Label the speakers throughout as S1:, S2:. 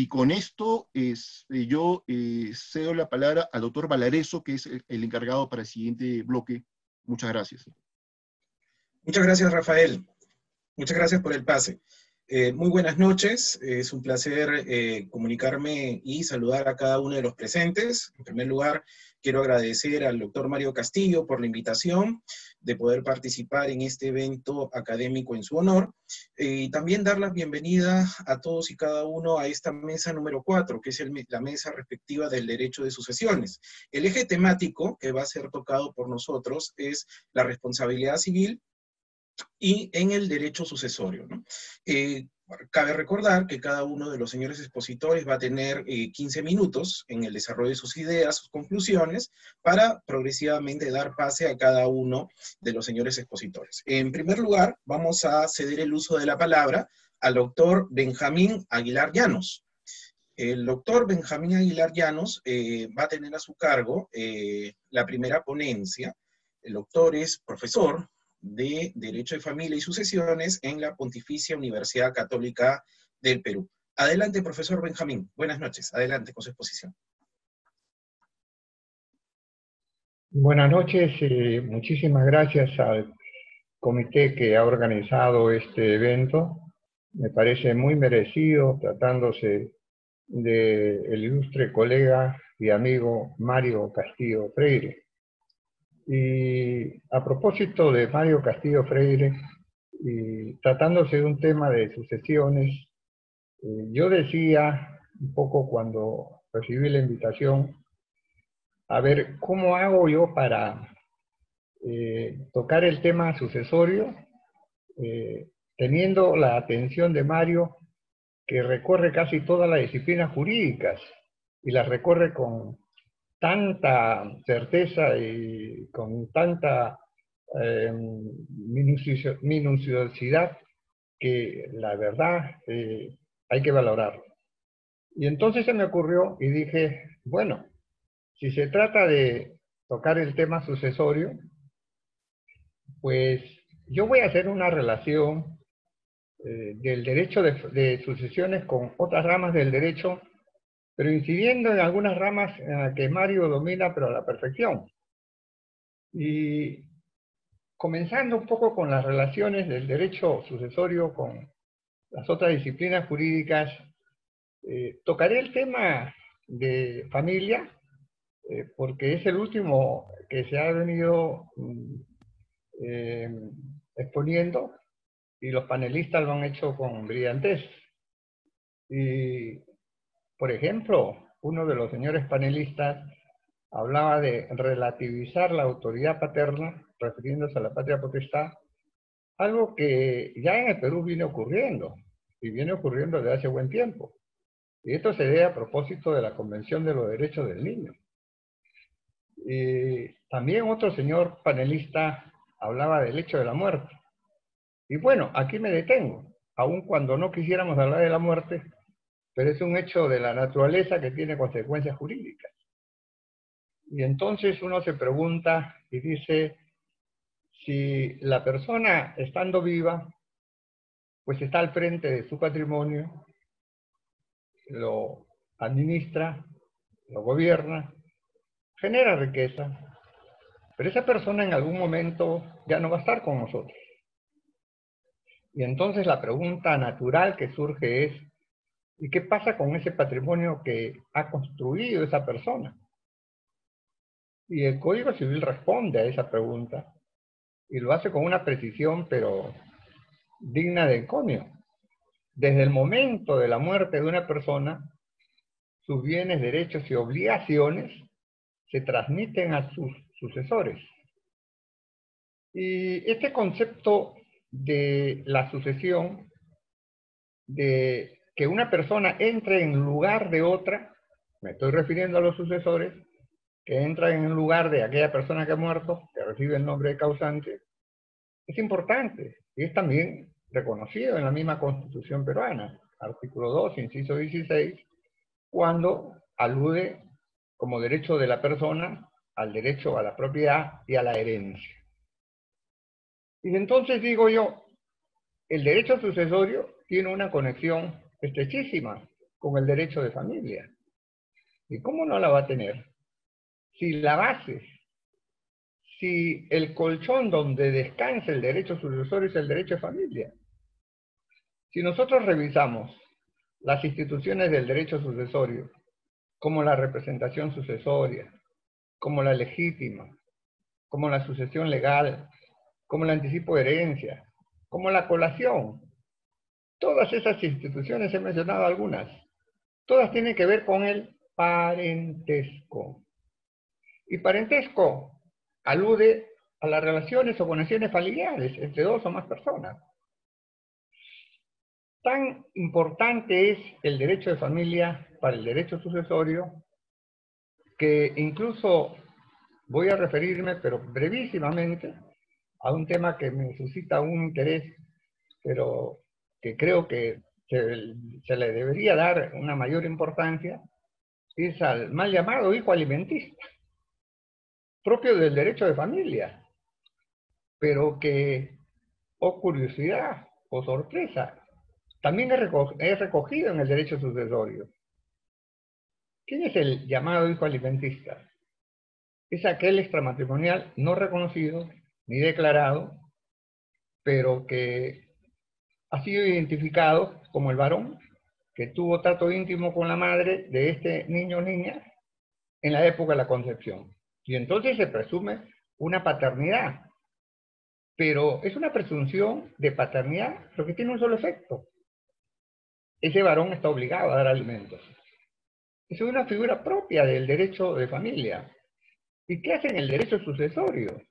S1: con esto yo cedo la palabra al doctor Valareso, que es el encargado para el siguiente bloque. Muchas gracias.
S2: Muchas gracias, Rafael. Muchas gracias por el pase. Muy buenas noches. Es un placer comunicarme y saludar a cada uno de los presentes. En primer lugar, quiero agradecer al doctor Mario Castillo por la invitación de poder participar en este evento académico en su honor. Y también dar la bienvenida a todos y cada uno a esta mesa número 4, que es la mesa respectiva del derecho de sucesiones. El eje temático que va a ser tocado por nosotros es la responsabilidad civil y en el derecho sucesorio, ¿no? Cabe recordar que cada uno de los señores expositores va a tener 15 minutos en el desarrollo de sus ideas, sus conclusiones, para progresivamente dar pase a cada uno de los señores expositores. En primer lugar, vamos a ceder el uso de la palabra al doctor Benjamín Aguilar Llanos. El doctor Benjamín Aguilar Llanos va a tener a su cargo la primera ponencia. El doctor es profesor de Derecho de Familia y Sucesiones en la Pontificia Universidad Católica del Perú. Adelante, profesor Benjamín. Buenas noches. Adelante con su exposición.
S3: Buenas noches. Muchísimas gracias al comité que ha organizado este evento. Me parece muy merecido, tratándose del ilustre colega y amigo Mario Castillo Freire. Y a propósito de Mario Castillo Freire, y tratándose de un tema de sucesiones, yo decía un poco cuando recibí la invitación, a ver, ¿cómo hago yo para tocar el tema sucesorio, teniendo la atención de Mario, que recorre casi todas las disciplinas jurídicas, y las recorre con tanta certeza y con tanta minuciosidad que la verdad hay que valorarlo. Y entonces se me ocurrió y dije, bueno, si se trata de tocar el tema sucesorio, pues yo voy a hacer una relación del derecho de sucesiones con otras ramas del derecho, pero incidiendo en algunas ramas en las que Mario domina, pero a la perfección. Y comenzando un poco con las relaciones del derecho sucesorio con las otras disciplinas jurídicas, tocaré el tema de familia, porque es el último que se ha venido exponiendo, y los panelistas lo han hecho con brillantez. Y, por ejemplo, uno de los señores panelistas hablaba de relativizar la autoridad paterna, refiriéndose a la patria potestad, algo que ya en el Perú viene ocurriendo, y viene ocurriendo desde hace buen tiempo. Y esto se debe a propósito de la Convención de los Derechos del Niño. Y también otro señor panelista hablaba del hecho de la muerte. Y bueno, aquí me detengo, aun cuando no quisiéramos hablar de la muerte, pero es un hecho de la naturaleza que tiene consecuencias jurídicas. Y entonces uno se pregunta y dice, si la persona estando viva, pues está al frente de su patrimonio, lo administra, lo gobierna, genera riqueza, pero esa persona en algún momento ya no va a estar con nosotros. Y entonces la pregunta natural que surge es, ¿y qué pasa con ese patrimonio que ha construido esa persona? Y el Código Civil responde a esa pregunta, y lo hace con una precisión, pero digna de encomio. Desde el momento de la muerte de una persona, sus bienes, derechos y obligaciones se transmiten a sus sucesores. Y este concepto de la sucesión, de que una persona entre en lugar de otra, me estoy refiriendo a los sucesores, que entran en lugar de aquella persona que ha muerto, que recibe el nombre de causante, es importante y es también reconocido en la misma Constitución peruana, artículo 2, inciso 16, cuando alude como derecho de la persona al derecho a la propiedad y a la herencia. Y entonces digo yo, el derecho sucesorio tiene una conexión estrechísima con el derecho de familia. ¿Y cómo no la va a tener? Si la base, si el colchón donde descansa el derecho sucesorio es el derecho de familia. Si nosotros revisamos las instituciones del derecho sucesorio, como la representación sucesoria, como la legítima, como la sucesión legal, como el anticipo de herencia, como la colación, todas esas instituciones, he mencionado algunas, todas tienen que ver con el parentesco. Y parentesco alude a las relaciones o conexiones familiares entre dos o más personas. Tan importante es el derecho de familia para el derecho sucesorio que incluso voy a referirme, pero brevísimamente, a un tema que me suscita un interés, pero que creo que se le debería dar una mayor importancia, es al mal llamado hijo alimentista, propio del derecho de familia, pero que, oh curiosidad, o sorpresa, también es recogido en el derecho sucesorio. ¿Quién es el llamado hijo alimentista? Es aquel extramatrimonial no reconocido ni declarado, pero que ha sido identificado como el varón que tuvo trato íntimo con la madre de este niño o niña en la época de la concepción. Y entonces se presume una paternidad, pero es una presunción de paternidad, lo que tiene un solo efecto. Ese varón está obligado a dar alimentos. Es una figura propia del derecho de familia. ¿Y qué hace en el derecho sucesorio?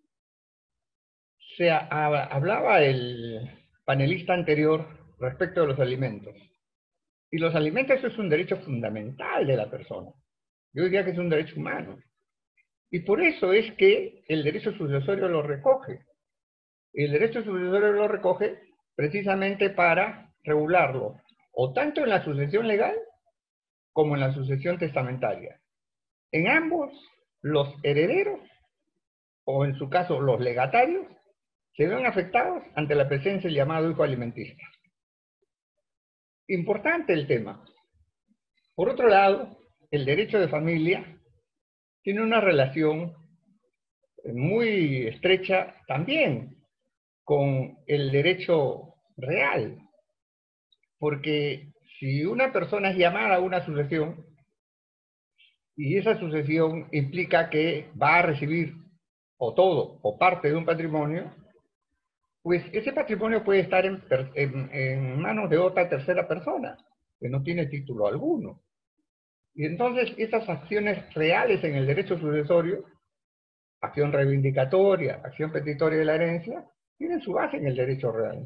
S3: Hablaba el panelista anterior respecto de los alimentos. Y los alimentos es un derecho fundamental de la persona. Yo diría que es un derecho humano. Y por eso es que el derecho sucesorio lo recoge. El derecho sucesorio lo recoge precisamente para regularlo, o tanto en la sucesión legal como en la sucesión testamentaria. En ambos, los herederos, o en su caso los legatarios, se ven afectados ante la presencia del llamado hijo alimentista. Importante el tema. Por otro lado, el derecho de familia tiene una relación muy estrecha también con el derecho real, porque si una persona es llamada a una sucesión y esa sucesión implica que va a recibir o todo o parte de un patrimonio, pues ese patrimonio puede estar en manos de otra tercera persona que no tiene título alguno. Y entonces esas acciones reales en el derecho sucesorio, acción reivindicatoria, acción petitoria de la herencia, tienen su base en el derecho real.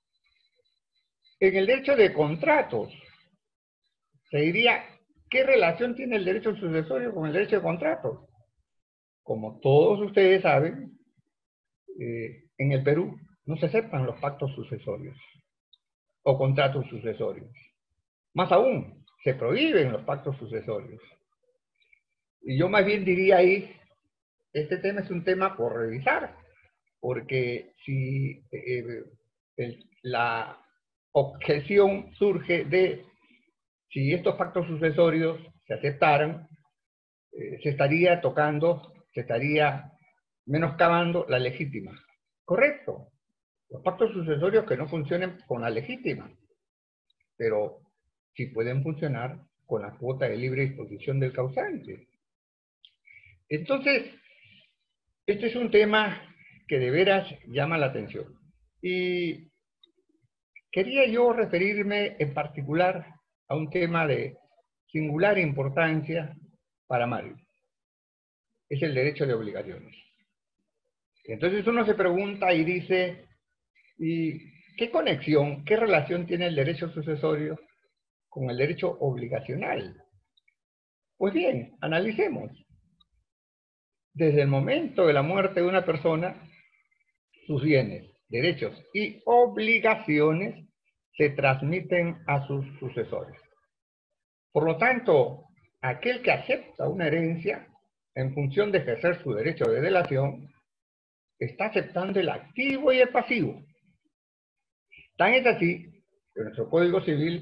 S3: En el derecho de contratos, se diría, ¿qué relación tiene el derecho sucesorio con el derecho de contratos? Como todos ustedes saben, en el Perú no se aceptan los pactos sucesorios o contratos sucesorios. Más aún, se prohíben los pactos sucesorios. Y yo más bien diría ahí, este tema es un tema por revisar, porque si la objeción surge de si estos pactos sucesorios se aceptaran, se estaría tocando, se estaría menoscabando la legítima. Correcto. Los pactos sucesorios que no funcionen con la legítima, pero sí pueden funcionar con la cuota de libre disposición del causante. Entonces, este es un tema que de veras llama la atención. Y quería yo referirme en particular a un tema de singular importancia para Mario. Es el derecho de obligaciones. Entonces uno se pregunta y dice, ¿y qué conexión, qué relación tiene el derecho sucesorio con el derecho obligacional? Pues bien, analicemos. Desde el momento de la muerte de una persona, sus bienes, derechos y obligaciones se transmiten a sus sucesores. Por lo tanto, aquel que acepta una herencia en función de ejercer su derecho de delación, está aceptando el activo y el pasivo. Tan es así que nuestro Código Civil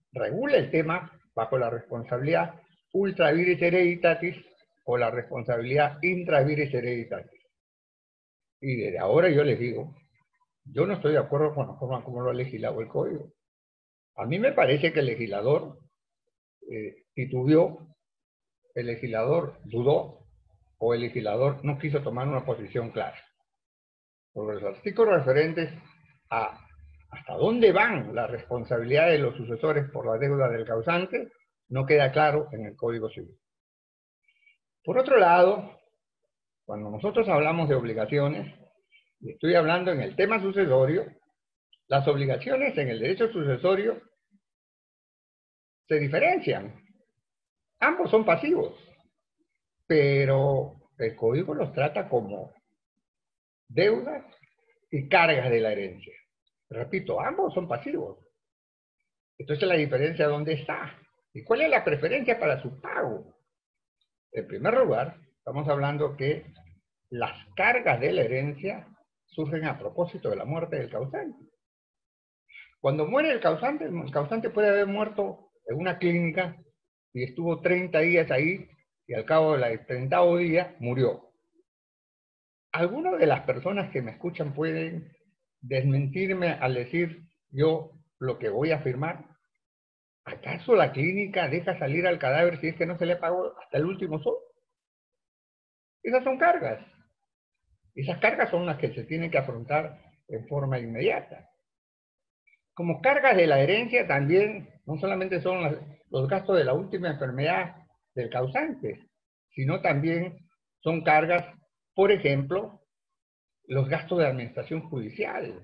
S3: regula el tema bajo la responsabilidad ultra vires hereditatis o la responsabilidad intra vires hereditatis. Y desde ahora yo les digo, yo no estoy de acuerdo con la forma como lo ha legislado el Código. A mí me parece que el legislador titubeó, el legislador dudó, o el legislador no quiso tomar una posición clara. Porque los artículos referentes a hasta dónde van las responsabilidades de los sucesores por la deuda del causante no queda claro en el Código Civil. Por otro lado, cuando nosotros hablamos de obligaciones, y estoy hablando en el tema sucesorio, las obligaciones en el derecho sucesorio se diferencian. Ambos son pasivos, pero el Código los trata como deudas y cargas de la herencia. Repito, ambos son pasivos. Entonces la diferencia, ¿dónde está? ¿Y cuál es la preferencia para su pago? En primer lugar, estamos hablando que las cargas de la herencia surgen a propósito de la muerte del causante. Cuando muere el causante puede haber muerto en una clínica y estuvo 30 días ahí y al cabo del 30º día murió. Algunas de las personas que me escuchan pueden desmentirme al decir yo lo que voy a afirmar. ¿Acaso la clínica deja salir al cadáver si es que no se le pagó hasta el último sol? Esas son cargas. Esas cargas son las que se tienen que afrontar en forma inmediata. Como cargas de la herencia también, no solamente son los gastos de la última enfermedad del causante, sino también son cargas, por ejemplo, los gastos de administración judicial.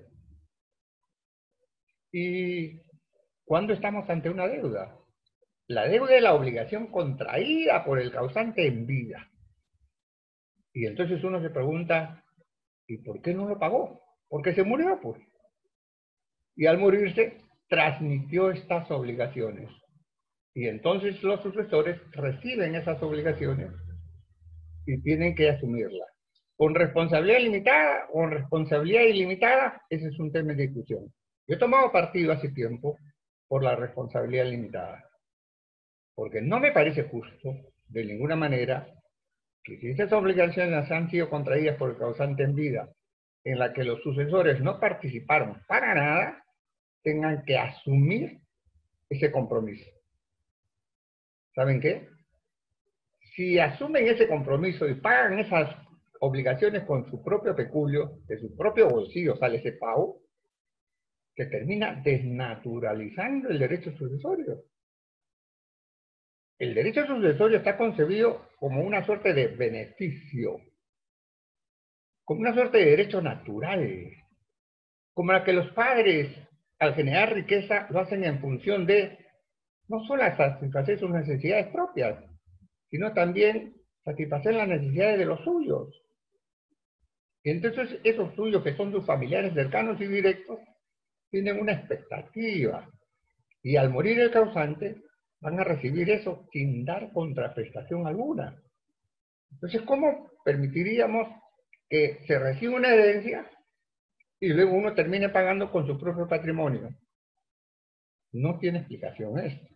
S3: ¿Y cuándo estamos ante una deuda? La deuda es la obligación contraída por el causante en vida. Y entonces uno se pregunta, ¿y por qué no lo pagó? Porque se murió, pues. Y al morirse, transmitió estas obligaciones. Y entonces los sucesores reciben esas obligaciones y tienen que asumirlas. Con responsabilidad limitada o con responsabilidad ilimitada, ese es un tema de discusión. Yo he tomado partido hace tiempo por la responsabilidad limitada. Porque no me parece justo, de ninguna manera, que si esas obligaciones han sido contraídas por el causante en vida, en la que los sucesores no participaron para nada, tengan que asumir ese compromiso. ¿Saben qué? Si asumen ese compromiso y pagan esas obligaciones con su propio peculio, de su propio bolsillo sale ese pago, que termina desnaturalizando el derecho sucesorio. El derecho sucesorio está concebido como una suerte de beneficio, como una suerte de derecho natural, como la que los padres, al generar riqueza, lo hacen en función de no solo satisfacer sus necesidades propias, sino también satisfacer las necesidades de los suyos. Y entonces esos suyos, que son sus familiares cercanos y directos, tienen una expectativa. Y al morir el causante, van a recibir eso sin dar contraprestación alguna. Entonces, ¿cómo permitiríamos que se reciba una herencia y luego uno termine pagando con su propio patrimonio? No tiene explicación esto.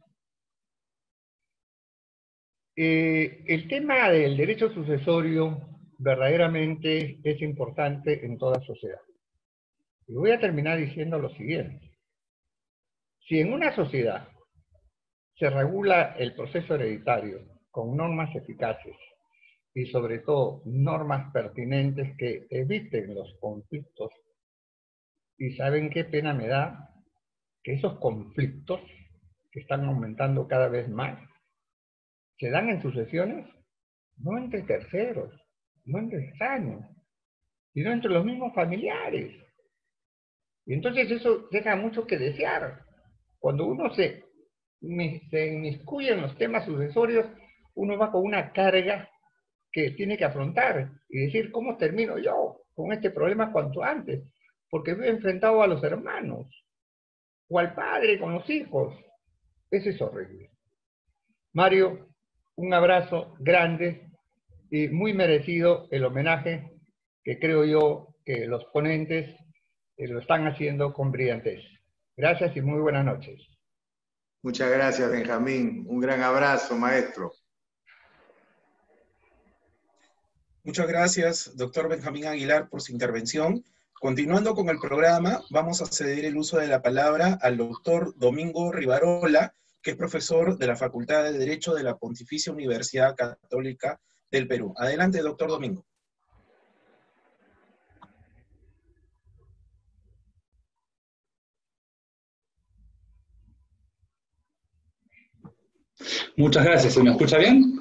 S3: El tema del derecho sucesorio verdaderamente es importante en toda sociedad. Y voy a terminar diciendo lo siguiente. Si en una sociedad se regula el proceso hereditario con normas eficaces y sobre todo normas pertinentes que eviten los conflictos, y ¿saben qué pena me da? Que esos conflictos que están aumentando cada vez más se dan en sucesiones no entre terceros, no entre extraños, sino entre los mismos familiares. Y entonces eso deja mucho que desear. Cuando uno se inmiscuye en los temas sucesorios, uno va con una carga que tiene que afrontar y decir, ¿cómo termino yo con este problema cuanto antes? Porque me he enfrentado a los hermanos o al padre con los hijos. Eso es horrible. Mario, un abrazo grande y muy merecido el homenaje que creo yo que los ponentes lo están haciendo con brillantez. Gracias y muy buenas noches.
S4: Muchas gracias, Benjamín. Un gran abrazo, maestro.
S2: Muchas gracias, doctor Benjamín Aguilar, por su intervención. Continuando con el programa, vamos a ceder el uso de la palabra al doctor Domingo Rivarola, que es profesor de la Facultad de Derecho de la Pontificia Universidad Católica del Perú. Adelante, doctor Domingo.
S5: Muchas gracias. ¿Se me escucha bien?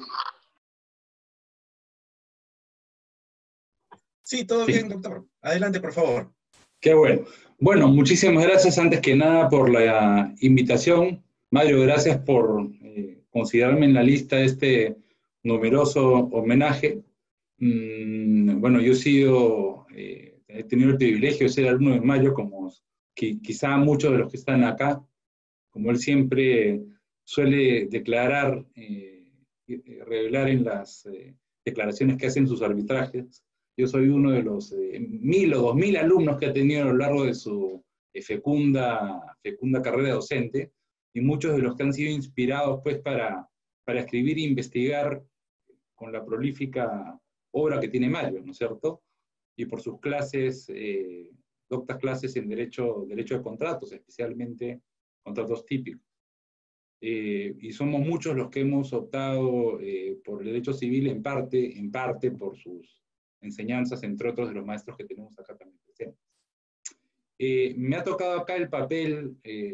S2: Sí, todo bien, doctor. Adelante, por favor.
S5: Qué bueno. Bueno, muchísimas gracias antes que nada por la invitación. Mario, gracias por considerarme en la lista de este numeroso homenaje. Bueno, yo he tenido el privilegio de ser alumno de Mario, como quizá muchos de los que están acá, como él siempre suele declarar, revelar en las declaraciones que hacen sus arbitrajes. Yo soy uno de los 1000 o 2000 alumnos que ha tenido a lo largo de su fecunda carrera docente, y muchos de los que han sido inspirados pues, para escribir e investigar con la prolífica obra que tiene Mario, ¿no es cierto? Y por sus clases, doctas clases en derecho de contratos, especialmente contratos típicos. Y somos muchos los que hemos optado por el derecho civil en parte por sus enseñanzas, entre otros de los maestros que tenemos acá también presentes. Me ha tocado acá el papel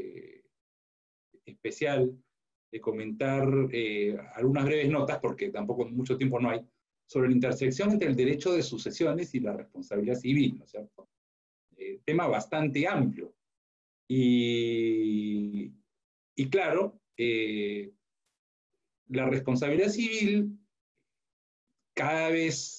S5: especial de comentar algunas breves notas, porque tampoco mucho tiempo no hay, sobre la intersección entre el derecho de sucesiones y la responsabilidad civil, ¿no es cierto? Tema bastante amplio. Y claro, la responsabilidad civil cada vez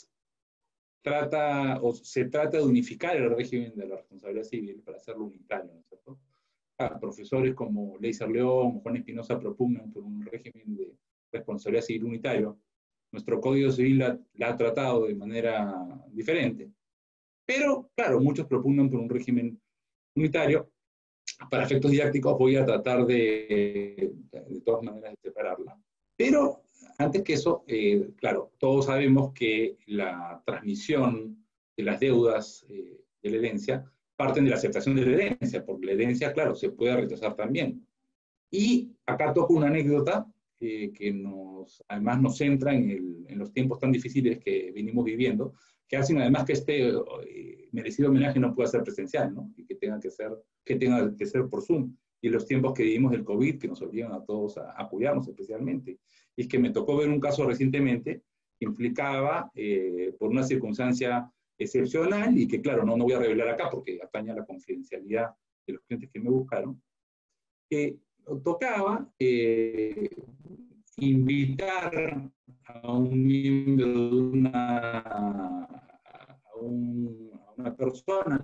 S5: se trata de unificar el régimen de la responsabilidad civil para hacerlo unitario, ¿no es cierto? Profesores como Leiser León o Juan Espinosa propugnan por un régimen de responsabilidad civil unitario. Nuestro Código Civil la ha tratado de manera diferente. Pero, claro, muchos propugnan por un régimen unitario. Para efectos didácticos voy a tratar de todas maneras de separarla. Pero antes que eso, claro, todos sabemos que la transmisión de las deudas de la herencia parten de la aceptación de la herencia, porque la herencia, claro, se puede rechazar también. Y acá toco una anécdota que además nos centra en los tiempos tan difíciles que venimos viviendo, que hacen además que este merecido homenaje no pueda ser presencial, ¿no? Y que tenga que ser por Zoom. Y en los tiempos que vivimos del COVID, que nos obligan a todos a cuidarnos especialmente. Y es que me tocó ver un caso recientemente que implicaba, por una circunstancia excepcional, y que claro, no voy a revelar acá porque atañe a la confidencialidad de los clientes que me buscaron, tocaba invitar a un miembro de una persona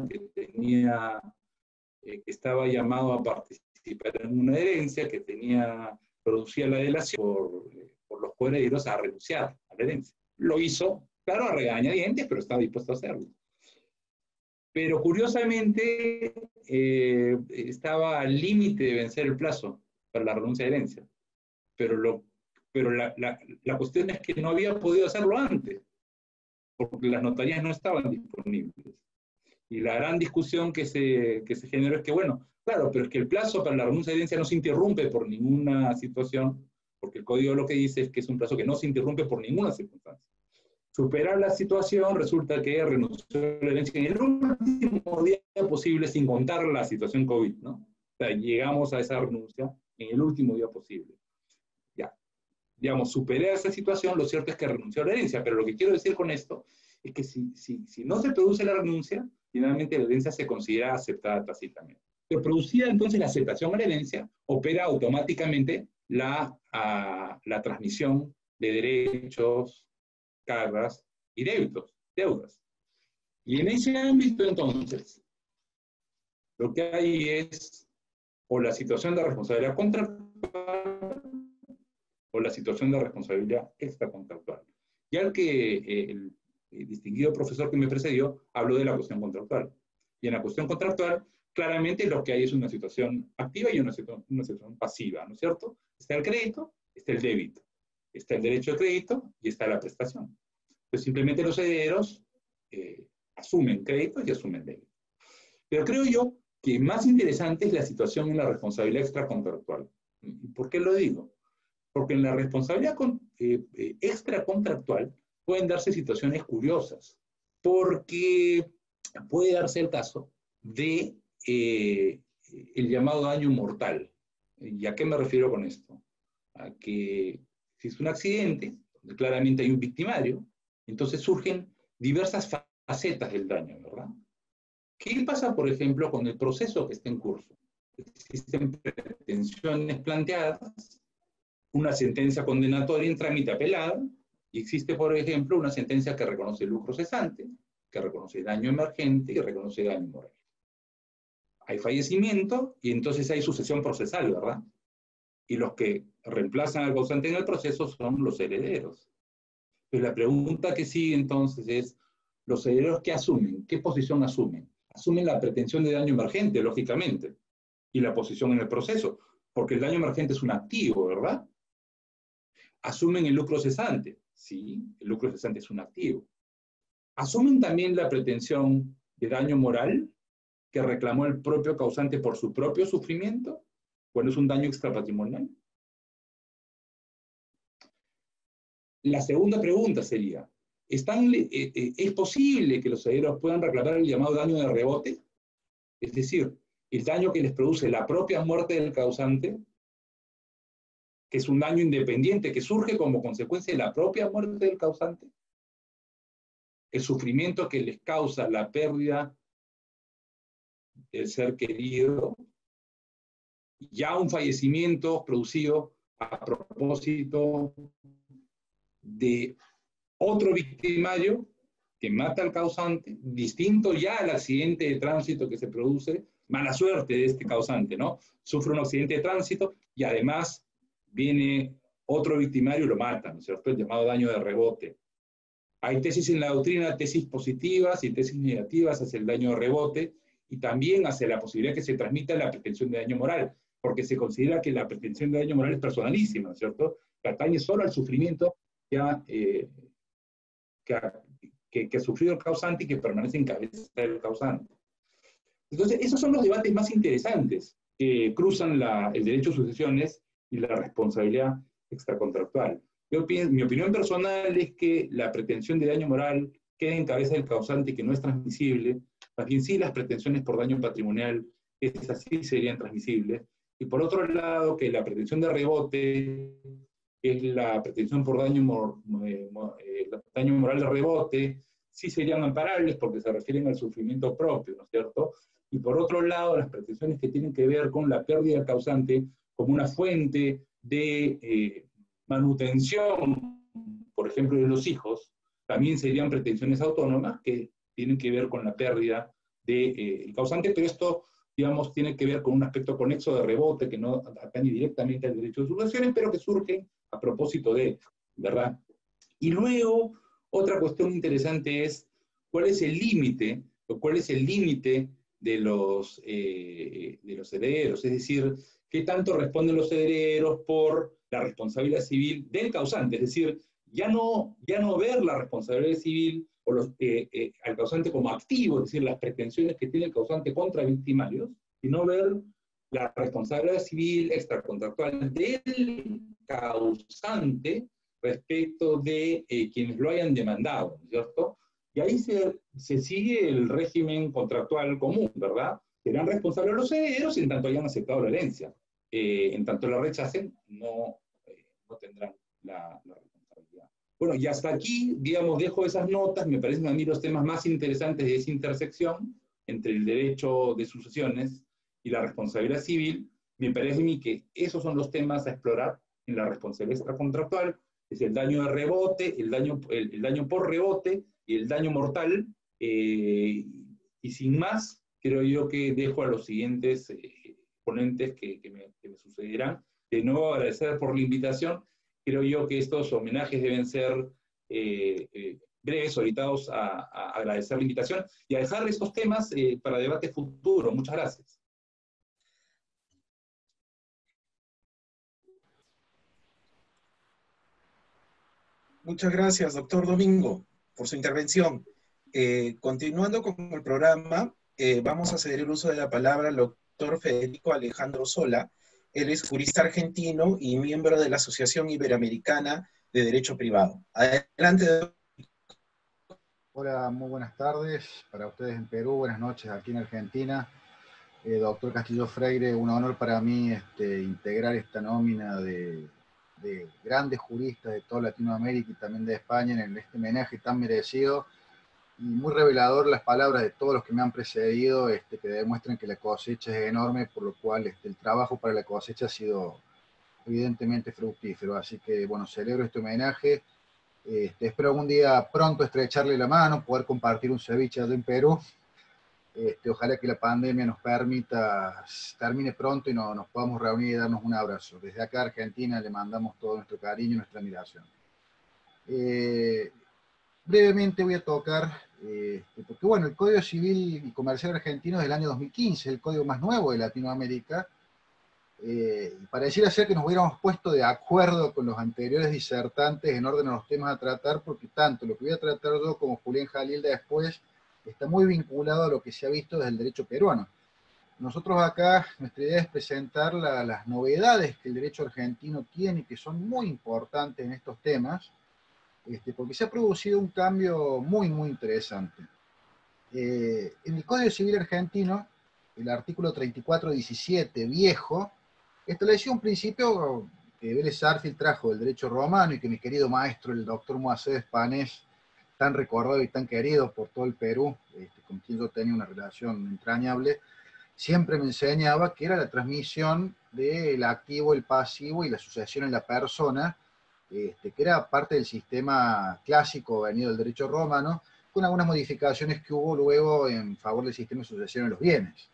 S5: que estaba llamado a participar en una herencia, que producía la delación por los coherederos a renunciar a la herencia. Lo hizo, claro, a regañadientes, pero estaba dispuesto a hacerlo. Pero curiosamente estaba al límite de vencer el plazo para la renuncia de herencia. Pero la cuestión es que no había podido hacerlo antes, porque las notarías no estaban disponibles. Y la gran discusión que se generó es que, bueno, claro, pero es que el plazo para la renuncia de herencia no se interrumpe por ninguna situación, porque el código lo que dice es que es un plazo que no se interrumpe por ninguna circunstancia. Superar la situación, resulta que renunció a la herencia en el último día posible, sin contar la situación COVID, ¿no? O sea, llegamos a esa renuncia en el último día posible. Ya, digamos, superé esa situación, lo cierto es que renunció a la herencia, pero lo que quiero decir con esto es que si no se produce la renuncia, finalmente la herencia se considera aceptada tácitamente. Pero producida entonces la aceptación a la herencia, opera automáticamente la transmisión de derechos, cargas y deudas. Y en ese ámbito, entonces, lo que hay es o la situación de responsabilidad contractual o la situación de responsabilidad extracontractual. Ya que el distinguido profesor que me precedió habló de la cuestión contractual. Y en la cuestión contractual, claramente lo que hay es una situación activa y una situación pasiva, ¿no es cierto? Está el crédito, está el débito, está el derecho de crédito y está la prestación. Entonces simplemente los herederos asumen crédito y asumen débito. Pero creo yo que más interesante es la situación en la responsabilidad extracontractual. ¿Por qué lo digo? Porque en la responsabilidad extracontractual pueden darse situaciones curiosas, porque puede darse el caso de el llamado daño mortal. ¿Y a qué me refiero con esto? A que si es un accidente, donde claramente hay un victimario, entonces surgen diversas facetas del daño, ¿verdad? ¿Qué pasa, por ejemplo, con el proceso que está en curso? Existen pretensiones planteadas, una sentencia condenatoria en trámite apelado, y existe, por ejemplo, una sentencia que reconoce el lucro cesante, que reconoce daño emergente y reconoce daño moral. Hay fallecimiento y entonces hay sucesión procesal, ¿verdad? Y los que reemplazan al causante en el proceso son los herederos. Pues la pregunta que sigue entonces es, ¿los herederos qué asumen? ¿Qué posición asumen? Asumen la pretensión de daño emergente, lógicamente, y la posición en el proceso, porque el daño emergente es un activo, ¿verdad? Asumen el lucro cesante, sí, el lucro cesante es un activo. Asumen también la pretensión de daño moral que reclamó el propio causante por su propio sufrimiento, cuando es un daño extrapatrimonial. La segunda pregunta sería, ¿es posible que los herederos puedan reclamar el llamado daño de rebote? Es decir, el daño que les produce la propia muerte del causante, que es un daño independiente que surge como consecuencia de la propia muerte del causante, el sufrimiento que les causa la pérdida del ser querido, ya un fallecimiento producido a propósito de otro victimario que mata al causante, distinto ya al accidente de tránsito que se produce, mala suerte de este causante, ¿no? Sufre un accidente de tránsito y además viene otro victimario y lo mata, ¿no es cierto? El llamado daño de rebote. Hay tesis en la doctrina, tesis positivas y tesis negativas hacia el daño de rebote y también hacia la posibilidad que se transmita la pretensión de daño moral, porque se considera que la pretensión de daño moral es personalísima, ¿no es cierto? Que atañe solo al sufrimiento que ha sufrido el causante y que permanece en cabeza del causante. Entonces, esos son los debates más interesantes que cruzan el derecho a sucesiones y la responsabilidad extracontractual. Mi opinión personal es que la pretensión de daño moral queda en cabeza del causante y que no es transmisible. Más bien sí, las pretensiones por daño patrimonial, esas sí serían transmisibles. Y por otro lado, que la pretensión de rebote es la pretensión por daño moral de rebote, sí serían amparables porque se refieren al sufrimiento propio, ¿no es cierto? Y por otro lado, las pretensiones que tienen que ver con la pérdida del causante como una fuente de manutención, por ejemplo, de los hijos, también serían pretensiones autónomas que tienen que ver con la pérdida del causante, pero esto, digamos, tiene que ver con un aspecto conexo de rebote que no atañe directamente al derecho de sucesiones, pero que surge a propósito de, ¿verdad? Y luego, otra cuestión interesante es cuál es el límite, o cuál es el límite de los herederos, es decir, qué tanto responden los herederos por la responsabilidad civil del causante, es decir, ya no ver la responsabilidad civil o al causante como activo, es decir, las pretensiones que tiene el causante contra victimarios, sino ver la responsabilidad civil extracontractual del causante respecto de quienes lo hayan demandado, ¿no es cierto? Y ahí se sigue el régimen contractual común, ¿verdad? Serán responsables los herederos en tanto hayan aceptado la herencia. En tanto la rechacen, no tendrán la responsabilidad. Bueno, y hasta aquí, digamos, dejo esas notas. Me parecen a mí los temas más interesantes de esa intersección entre el derecho de sucesiones y la responsabilidad civil. Me parece a mí que esos son los temas a explorar en la responsabilidad extracontractual. Es el daño de rebote, el daño por rebote y el daño mortal. Y sin más, creo yo que dejo a los siguientes ponentes que me sucederán. De nuevo, agradecer por la invitación. Creo yo que estos homenajes deben ser breves, orientados a agradecer la invitación y a dejar estos temas para debate futuro. Muchas gracias.
S2: Muchas gracias, doctor Domingo, por su intervención. Continuando con el programa, vamos a ceder el uso de la palabra al doctor Federico Alejandro Sola. Él es jurista argentino y miembro de la Asociación Iberoamericana de Derecho Privado. Adelante, doctor.
S6: Hola, muy buenas tardes para ustedes en Perú, buenas noches aquí en Argentina. Doctor Castillo Freire, un honor para mí integrar esta nómina de grandes juristas de toda Latinoamérica y también de España en este homenaje tan merecido y muy revelador las palabras de todos los que me han precedido, que demuestran que la cosecha es enorme, por lo cual el trabajo para la cosecha ha sido evidentemente fructífero. Así que, bueno, celebro este homenaje. Espero algún día pronto estrecharle la mano, poder compartir un ceviche allá en Perú. Ojalá que la pandemia nos permita, termine pronto y nos podamos reunir y darnos un abrazo. Desde acá, Argentina, le mandamos todo nuestro cariño y nuestra admiración. Brevemente voy a tocar, porque bueno, el Código Civil y Comercial Argentino es del año 2015, el código más nuevo de Latinoamérica. Pareciera ser que nos hubiéramos puesto de acuerdo con los anteriores disertantes en orden a los temas a tratar, porque tanto lo que voy a tratar yo como Julián Jalil después está muy vinculado a lo que se ha visto desde el derecho peruano. Nosotros acá, nuestra idea es presentar las novedades que el derecho argentino tiene, que son muy importantes en estos temas, porque se ha producido un cambio muy, muy interesante. En el Código Civil argentino, el artículo 3417, viejo, estableció un principio que Vélez Sarsfield trajo del derecho romano y que mi querido maestro, el doctor Moisés Panés, tan recordado y tan querido por todo el Perú, con quien yo tenía una relación entrañable, siempre me enseñaba que era la transmisión del activo, el pasivo y la sucesión en la persona, que era parte del sistema clásico venido del derecho romano, con algunas modificaciones que hubo luego en favor del sistema de sucesión de los bienes.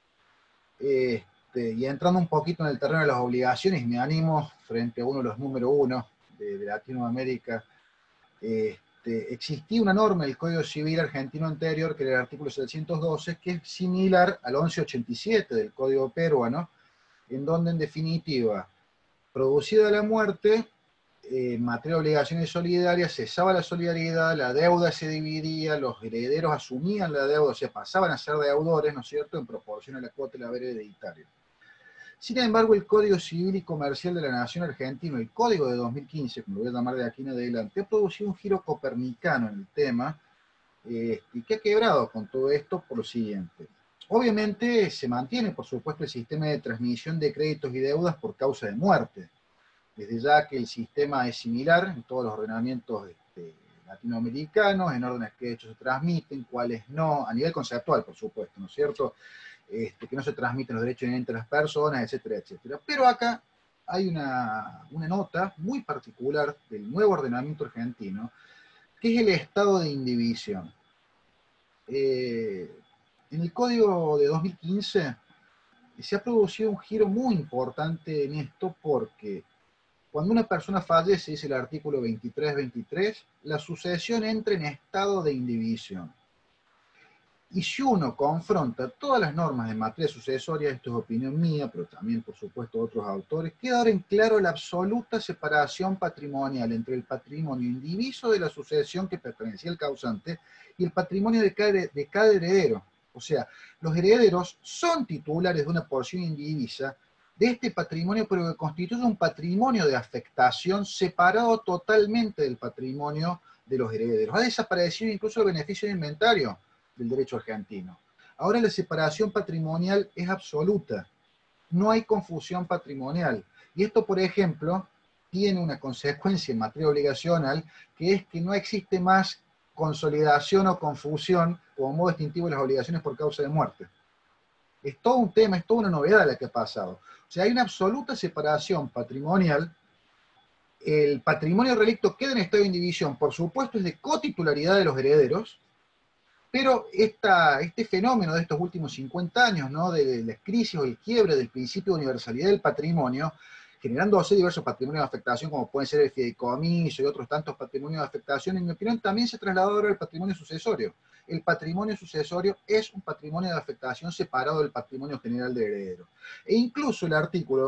S6: Y entrando un poquito en el terreno de las obligaciones, me animo frente a uno de los número uno de Latinoamérica. Existía una norma del Código Civil argentino anterior, que era el artículo 712, que es similar al 1187 del Código peruano, en donde en definitiva, producida la muerte, en materia de obligaciones solidarias, cesaba la solidaridad, la deuda se dividía, los herederos asumían la deuda, o sea, pasaban a ser deudores, ¿no es cierto?, en proporción a la cuota del haber hereditario. Sin embargo, el Código Civil y Comercial de la Nación Argentina, el Código de 2015, como lo voy a llamar de aquí en adelante, ha producido un giro copernicano en el tema, y que ha quebrado con todo esto por lo siguiente. Obviamente se mantiene, por supuesto, el sistema de transmisión de créditos y deudas por causa de muerte. Desde ya que el sistema es similar en todos los ordenamientos latinoamericanos, en orden a qué hechos se transmiten, cuáles no, a nivel conceptual, por supuesto, ¿no es cierto?, que no se transmiten los derechos entre las personas, etcétera, etcétera. Pero acá hay una nota muy particular del nuevo ordenamiento argentino, que es el estado de indivisión. En el Código de 2015 se ha producido un giro muy importante en esto, porque cuando una persona fallece, dice el artículo 2323, la sucesión entra en estado de indivisión. Y si uno confronta todas las normas en materia sucesoria, esto es opinión mía, pero también, por supuesto, de otros autores, queda ahora en claro la absoluta separación patrimonial entre el patrimonio indiviso de la sucesión que pertenecía al causante y el patrimonio de cada heredero. O sea, los herederos son titulares de una porción indivisa de este patrimonio, pero que constituye un patrimonio de afectación separado totalmente del patrimonio de los herederos. Ha desaparecido incluso el beneficio de inventario del derecho argentino. Ahora la separación patrimonial es absoluta. No hay confusión patrimonial. Y esto, por ejemplo, tiene una consecuencia en materia obligacional, que es que no existe más consolidación o confusión como modo distintivo de las obligaciones por causa de muerte. Es todo un tema, es toda una novedad la que ha pasado. O sea, hay una absoluta separación patrimonial. El patrimonio relicto queda en estado de indivisión, por supuesto es de cotitularidad de los herederos, pero este fenómeno de estos últimos 50 años, ¿no?, de la crisis o el quiebre del principio de universalidad del patrimonio, generándose diversos patrimonios de afectación, como pueden ser el fideicomiso y otros tantos patrimonios de afectación, en mi opinión, también se trasladó ahora al patrimonio sucesorio. El patrimonio sucesorio es un patrimonio de afectación separado del patrimonio general del heredero. E incluso el artículo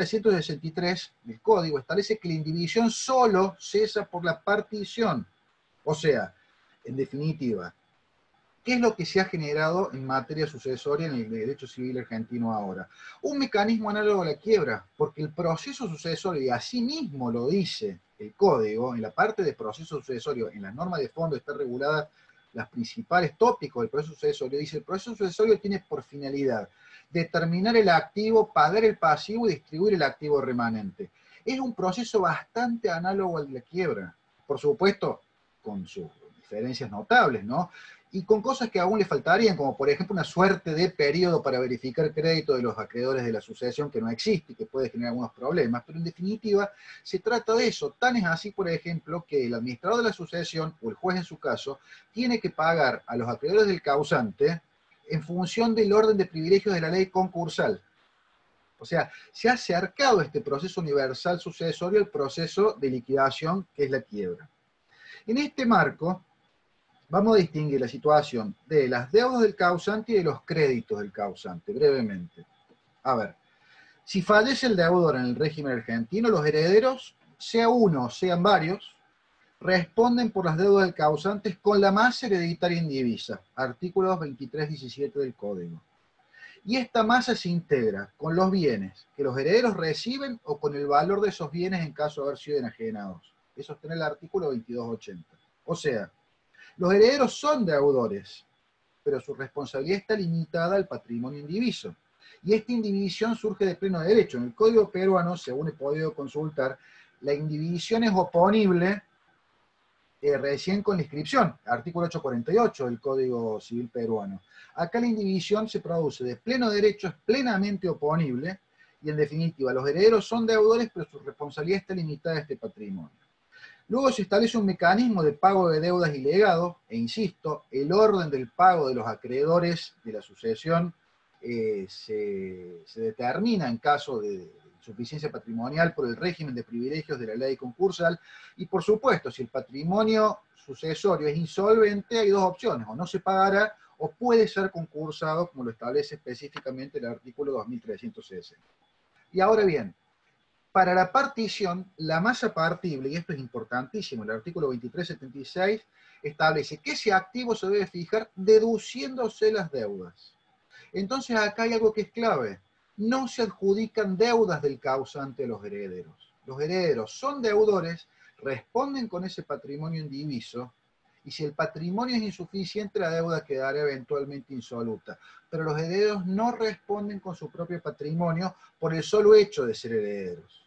S6: 2363 del Código establece que la indivisión solo cesa por la partición. O sea, en definitiva, ¿qué es lo que se ha generado en materia sucesoria en el derecho civil argentino ahora? Un mecanismo análogo a la quiebra, porque el proceso sucesorio, y así mismo lo dice el Código, en la parte de proceso sucesorio, en las normas de fondo está regulada las principales tópicos del proceso sucesorio, dice el proceso sucesorio tiene por finalidad determinar el activo, pagar el pasivo y distribuir el activo remanente. Es un proceso bastante análogo al de la quiebra, por supuesto, con sus diferencias notables, ¿no? Y con cosas que aún le faltarían, como por ejemplo una suerte de periodo para verificar crédito de los acreedores de la sucesión que no existe y que puede generar algunos problemas, pero en definitiva se trata de eso. Tan es así, por ejemplo, que el administrador de la sucesión, o el juez en su caso, tiene que pagar a los acreedores del causante en función del orden de privilegios de la ley concursal. O sea, se ha acercado este proceso universal sucesorio al proceso de liquidación que es la quiebra. En este marco, vamos a distinguir la situación de las deudas del causante y de los créditos del causante, brevemente. A ver, si fallece el deudor en el régimen argentino, los herederos, sea uno o sean varios, responden por las deudas del causante con la masa hereditaria indivisa, artículos 23-17 del Código. Y esta masa se integra con los bienes que los herederos reciben o con el valor de esos bienes en caso de haber sido enajenados. Eso está en el artículo 2280. O sea, los herederos son deudores, pero su responsabilidad está limitada al patrimonio indiviso. Y esta indivisión surge de pleno derecho. En el Código peruano, según he podido consultar, la indivisión es oponible recién con la inscripción, artículo 848 del Código Civil peruano. Acá la indivisión se produce de pleno derecho, es plenamente oponible, y en definitiva, los herederos son deudores, pero su responsabilidad está limitada a este patrimonio. Luego se establece un mecanismo de pago de deudas y legados, e insisto, el orden del pago de los acreedores de la sucesión se determina en caso de insuficiencia patrimonial por el régimen de privilegios de la ley concursal, y por supuesto, si el patrimonio sucesorio es insolvente, hay dos opciones, o no se pagará, o puede ser concursado, como lo establece específicamente el artículo 2360. Y ahora bien, para la partición, la masa partible, y esto es importantísimo, el artículo 2376 establece que ese activo se debe fijar deduciéndose las deudas. Entonces acá hay algo que es clave. No se adjudican deudas del causante a los herederos. Los herederos son deudores, responden con ese patrimonio indiviso, y si el patrimonio es insuficiente, la deuda quedará eventualmente insoluta. Pero los herederos no responden con su propio patrimonio por el solo hecho de ser herederos.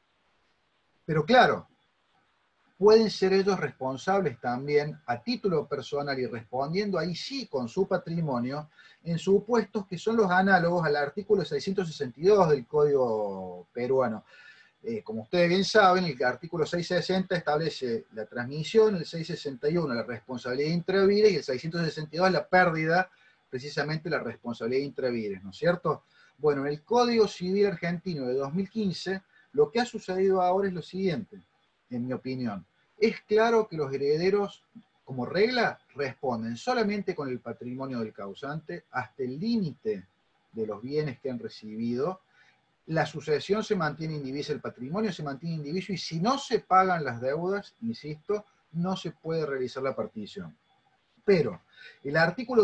S6: Pero claro, pueden ser ellos responsables también a título personal y respondiendo ahí sí con su patrimonio en supuestos que son los análogos al artículo 662 del Código peruano. Como ustedes bien saben, el artículo 660 establece la transmisión, el 661 la responsabilidad intravires y el 662 la pérdida, precisamente la responsabilidad intravires, ¿no es cierto? Bueno, en el Código Civil Argentino de 2015, lo que ha sucedido ahora es lo siguiente, en mi opinión. Es claro que los herederos, como regla, responden solamente con el patrimonio del causante hasta el límite de los bienes que han recibido. La sucesión se mantiene indivisa, el patrimonio se mantiene indiviso, y si no se pagan las deudas, insisto, no se puede realizar la partición. Pero el artículo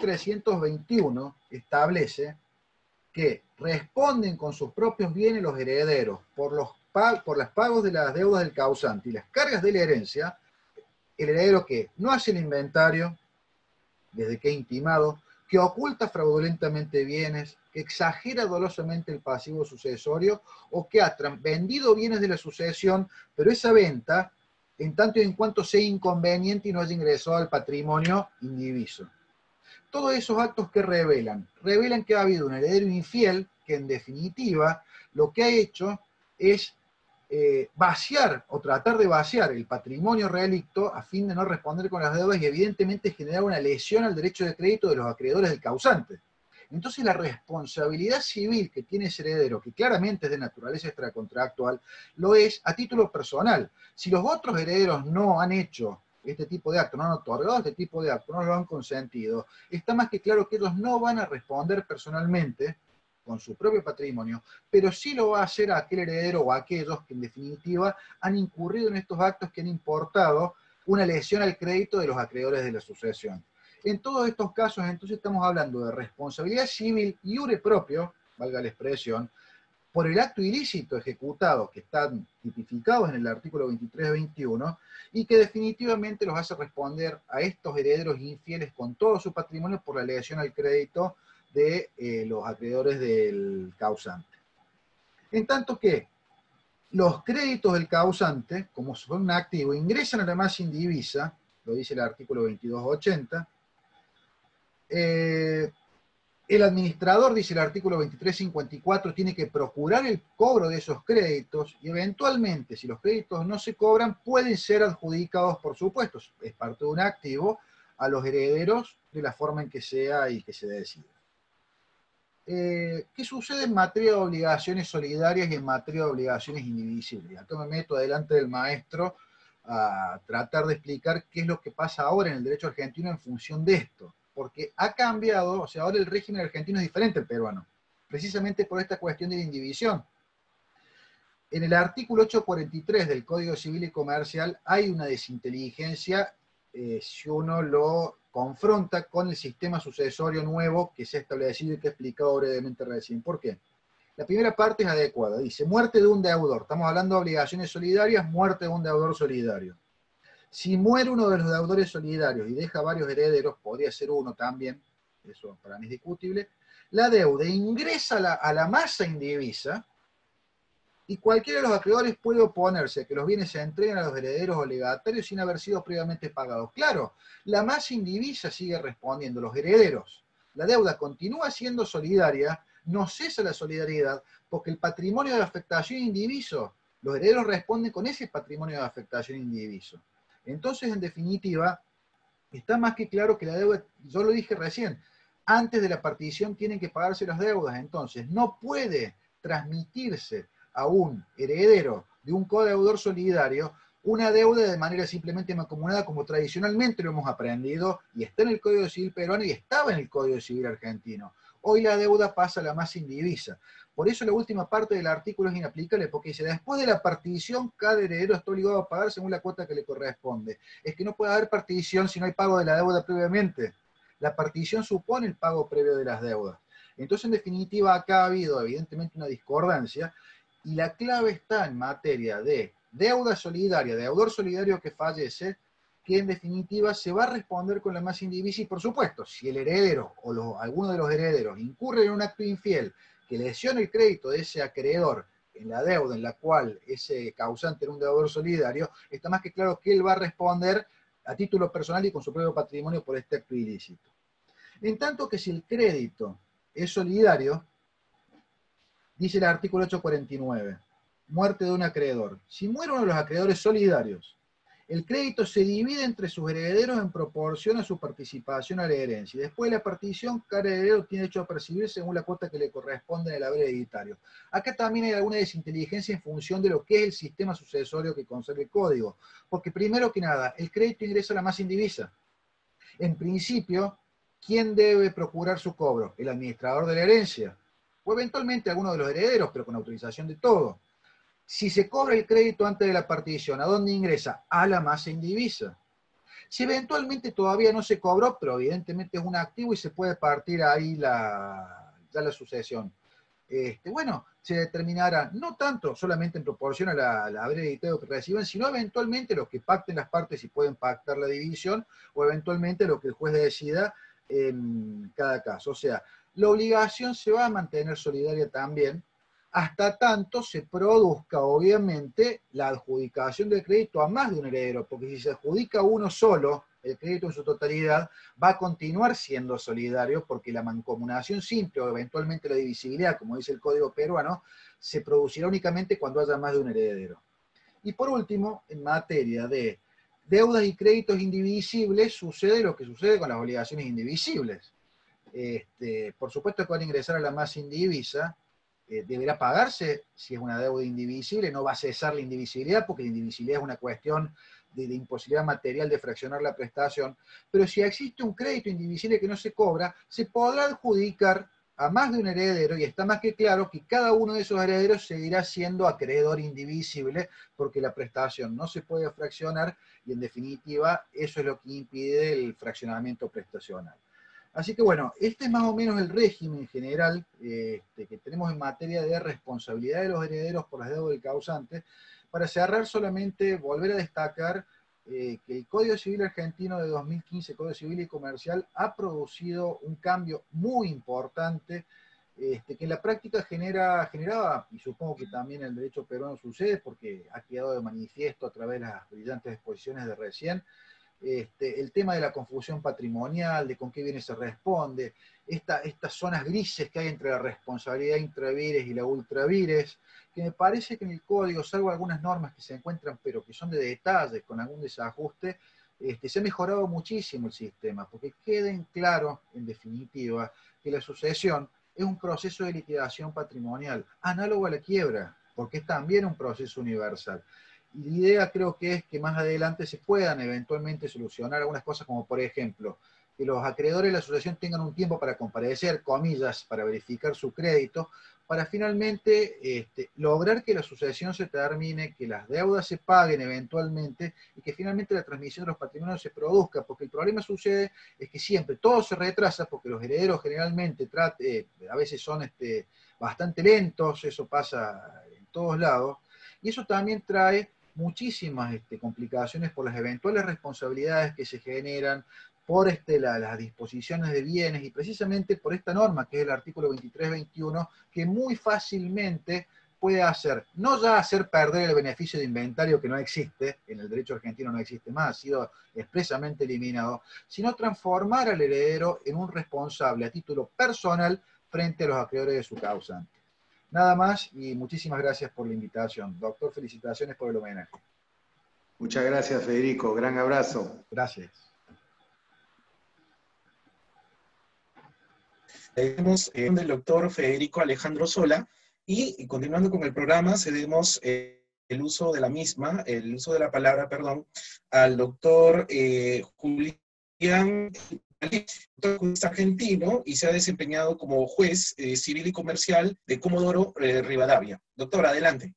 S6: 2321 establece que responden con sus propios bienes los herederos por los pagos de las deudas del causante y las cargas de la herencia, el heredero que no hace el inventario desde que es intimado, que oculta fraudulentamente bienes, que exagera dolosamente el pasivo sucesorio, o que ha vendido bienes de la sucesión, pero esa venta, en tanto y en cuanto sea inconveniente y no haya ingresado al patrimonio indiviso. Todos esos actos que revelan que ha habido un heredero infiel que en definitiva lo que ha hecho es vaciar o tratar de vaciar el patrimonio relicto a fin de no responder con las deudas y evidentemente generar una lesión al derecho de crédito de los acreedores del causante. Entonces la responsabilidad civil que tiene ese heredero, que claramente es de naturaleza extracontractual, lo es a título personal. Si los otros herederos no han hecho este tipo de acto, no han otorgado este tipo de acto, no lo han consentido, está más que claro que ellos no van a responder personalmente con su propio patrimonio, pero sí lo va a hacer aquel heredero o aquellos que en definitiva han incurrido en estos actos que han importado una lesión al crédito de los acreedores de la sucesión. En todos estos casos, entonces, estamos hablando de responsabilidad civil iure propio, valga la expresión, por el acto ilícito ejecutado, que están tipificados en el artículo 23-21, y que definitivamente los hace responder a estos herederos infieles con todo su patrimonio por la lesión al crédito de los acreedores del causante. En tanto que los créditos del causante, como son un activo, ingresan a la masa indivisa, lo dice el artículo 2280, el administrador, dice el artículo 2354, tiene que procurar el cobro de esos créditos y eventualmente, si los créditos no se cobran, pueden ser adjudicados, por supuesto, es parte de un activo, a los herederos de la forma en que sea y que se decida. ¿Qué sucede en materia de obligaciones solidarias y en materia de obligaciones indivisibles? Acá me meto adelante del maestro a tratar de explicar qué es lo que pasa ahora en el derecho argentino en función de esto. Porque ha cambiado, o sea, ahora el régimen argentino es diferente al peruano, precisamente por esta cuestión de la indivisión. En el artículo 843 del Código Civil y Comercial hay una desinteligencia si uno lo confronta con el sistema sucesorio nuevo que se ha establecido y que he explicado brevemente recién. ¿Por qué? La primera parte es adecuada, dice, muerte de un deudor, estamos hablando de obligaciones solidarias, muerte de un deudor solidario. Si muere uno de los deudores solidarios y deja varios herederos, podría ser uno también, eso para mí es discutible, la deuda ingresa a la masa indivisa y cualquiera de los acreedores puede oponerse a que los bienes se entreguen a los herederos o legatarios sin haber sido previamente pagados. Claro, la masa indivisa sigue respondiendo, los herederos. La deuda continúa siendo solidaria, no cesa la solidaridad, porque el patrimonio de afectación indiviso, los herederos responden con ese patrimonio de afectación indiviso. Entonces, en definitiva, está más que claro que la deuda, yo lo dije recién, antes de la partición tienen que pagarse las deudas, entonces no puede transmitirse a un heredero de un codeudor solidario una deuda de manera simplemente mancomunada como tradicionalmente lo hemos aprendido y está en el Código Civil peruano y estaba en el Código Civil argentino. Hoy la deuda pasa a la masa indivisa. Por eso la última parte del artículo es inaplicable, porque dice, después de la partición, cada heredero está obligado a pagar según la cuota que le corresponde. Es que no puede haber partición si no hay pago de la deuda previamente. La partición supone el pago previo de las deudas. Entonces, en definitiva, acá ha habido evidentemente una discordancia, y la clave está en materia de deuda solidaria, deudor solidario que fallece, que en definitiva se va a responder con la masa indivisa, y por supuesto, si el heredero o alguno de los herederos incurre en un acto infiel que lesiona el crédito de ese acreedor en la deuda en la cual ese causante era un deudor solidario, está más que claro que él va a responder a título personal y con su propio patrimonio por este acto ilícito. En tanto que si el crédito es solidario, dice el artículo 849, muerte de un acreedor. Si muere uno de los acreedores solidarios, el crédito se divide entre sus herederos en proporción a su participación a la herencia. Y después de la partición, cada heredero tiene derecho a percibir según la cuota que le corresponde en el haber hereditario. Acá también hay alguna desinteligencia en función de lo que es el sistema sucesorio que conserva el código. Porque primero que nada, el crédito ingresa a la masa indivisa. En principio, ¿quién debe procurar su cobro? El administrador de la herencia. O eventualmente alguno de los herederos, pero con autorización de todo. Si se cobra el crédito antes de la partición, ¿a dónde ingresa? A la masa indivisa. Si eventualmente todavía no se cobró, pero evidentemente es un activo y se puede partir ahí ya la sucesión. Bueno, se determinará no tanto solamente en proporción a la haber editado que reciban, sino eventualmente los que pacten las partes y pueden pactar la división, o eventualmente lo que el juez decida en cada caso. O sea, la obligación se va a mantener solidaria también, hasta tanto se produzca, obviamente, la adjudicación del crédito a más de un heredero, porque si se adjudica uno solo, el crédito en su totalidad va a continuar siendo solidario, porque la mancomunación simple o eventualmente la divisibilidad, como dice el Código peruano, se producirá únicamente cuando haya más de un heredero. Y por último, en materia de deudas y créditos indivisibles, sucede lo que sucede con las obligaciones indivisibles. Por supuesto que van a ingresar a la masa indivisa, deberá pagarse si es una deuda indivisible, no va a cesar la indivisibilidad, porque la indivisibilidad es una cuestión de imposibilidad material de fraccionar la prestación, pero si existe un crédito indivisible que no se cobra, se podrá adjudicar a más de un heredero, y está más que claro que cada uno de esos herederos seguirá siendo acreedor indivisible, porque la prestación no se puede fraccionar, y en definitiva eso es lo que impide el fraccionamiento prestacional. Así que bueno, este es más o menos el régimen general que tenemos en materia de responsabilidad de los herederos por las deudas del causante. Para cerrar, solamente volver a destacar que el Código Civil Argentino de 2015, Código Civil y Comercial, ha producido un cambio muy importante que en la práctica generaba, y supongo que también en el derecho peruano sucede, porque ha quedado de manifiesto a través de las brillantes exposiciones de recién, el tema de la confusión patrimonial, de con qué bienes se responde, estas zonas grises que hay entre la responsabilidad intravires y la ultravires, que me parece que en el código, salvo algunas normas que se encuentran, pero que son de detalles, con algún desajuste, se ha mejorado muchísimo el sistema, porque queden claro, en definitiva, que la sucesión es un proceso de liquidación patrimonial, análogo a la quiebra, porque es también un proceso universal. Y la idea creo que es que más adelante se puedan eventualmente solucionar algunas cosas, como por ejemplo, que los acreedores de la asociación tengan un tiempo para comparecer, comillas, para verificar su crédito, para finalmente lograr que la sucesión se termine, que las deudas se paguen eventualmente y que finalmente la transmisión de los patrimonios se produzca, porque el problema sucede es que siempre todo se retrasa, porque los herederos generalmente a veces son bastante lentos, eso pasa en todos lados, y eso también trae muchísimas complicaciones por las eventuales responsabilidades que se generan, por las disposiciones de bienes, y precisamente por esta norma, que es el artículo 2321, que muy fácilmente puede no ya hacer perder el beneficio de inventario, que no existe, en el derecho argentino no existe más, ha sido expresamente eliminado, sino transformar al heredero en un responsable a título personal frente a los acreedores de su causante. Nada más, y muchísimas gracias por la invitación. Doctor, felicitaciones por el homenaje.
S4: Muchas gracias, Federico. Gran abrazo.
S6: Gracias.
S2: Tenemos del doctor Federico Alejandro Sola, y continuando con el programa, cedemos el uso de la palabra, al doctor Julián, juez argentino, y se ha desempeñado como juez civil y comercial de Comodoro Rivadavia. Doctor, adelante.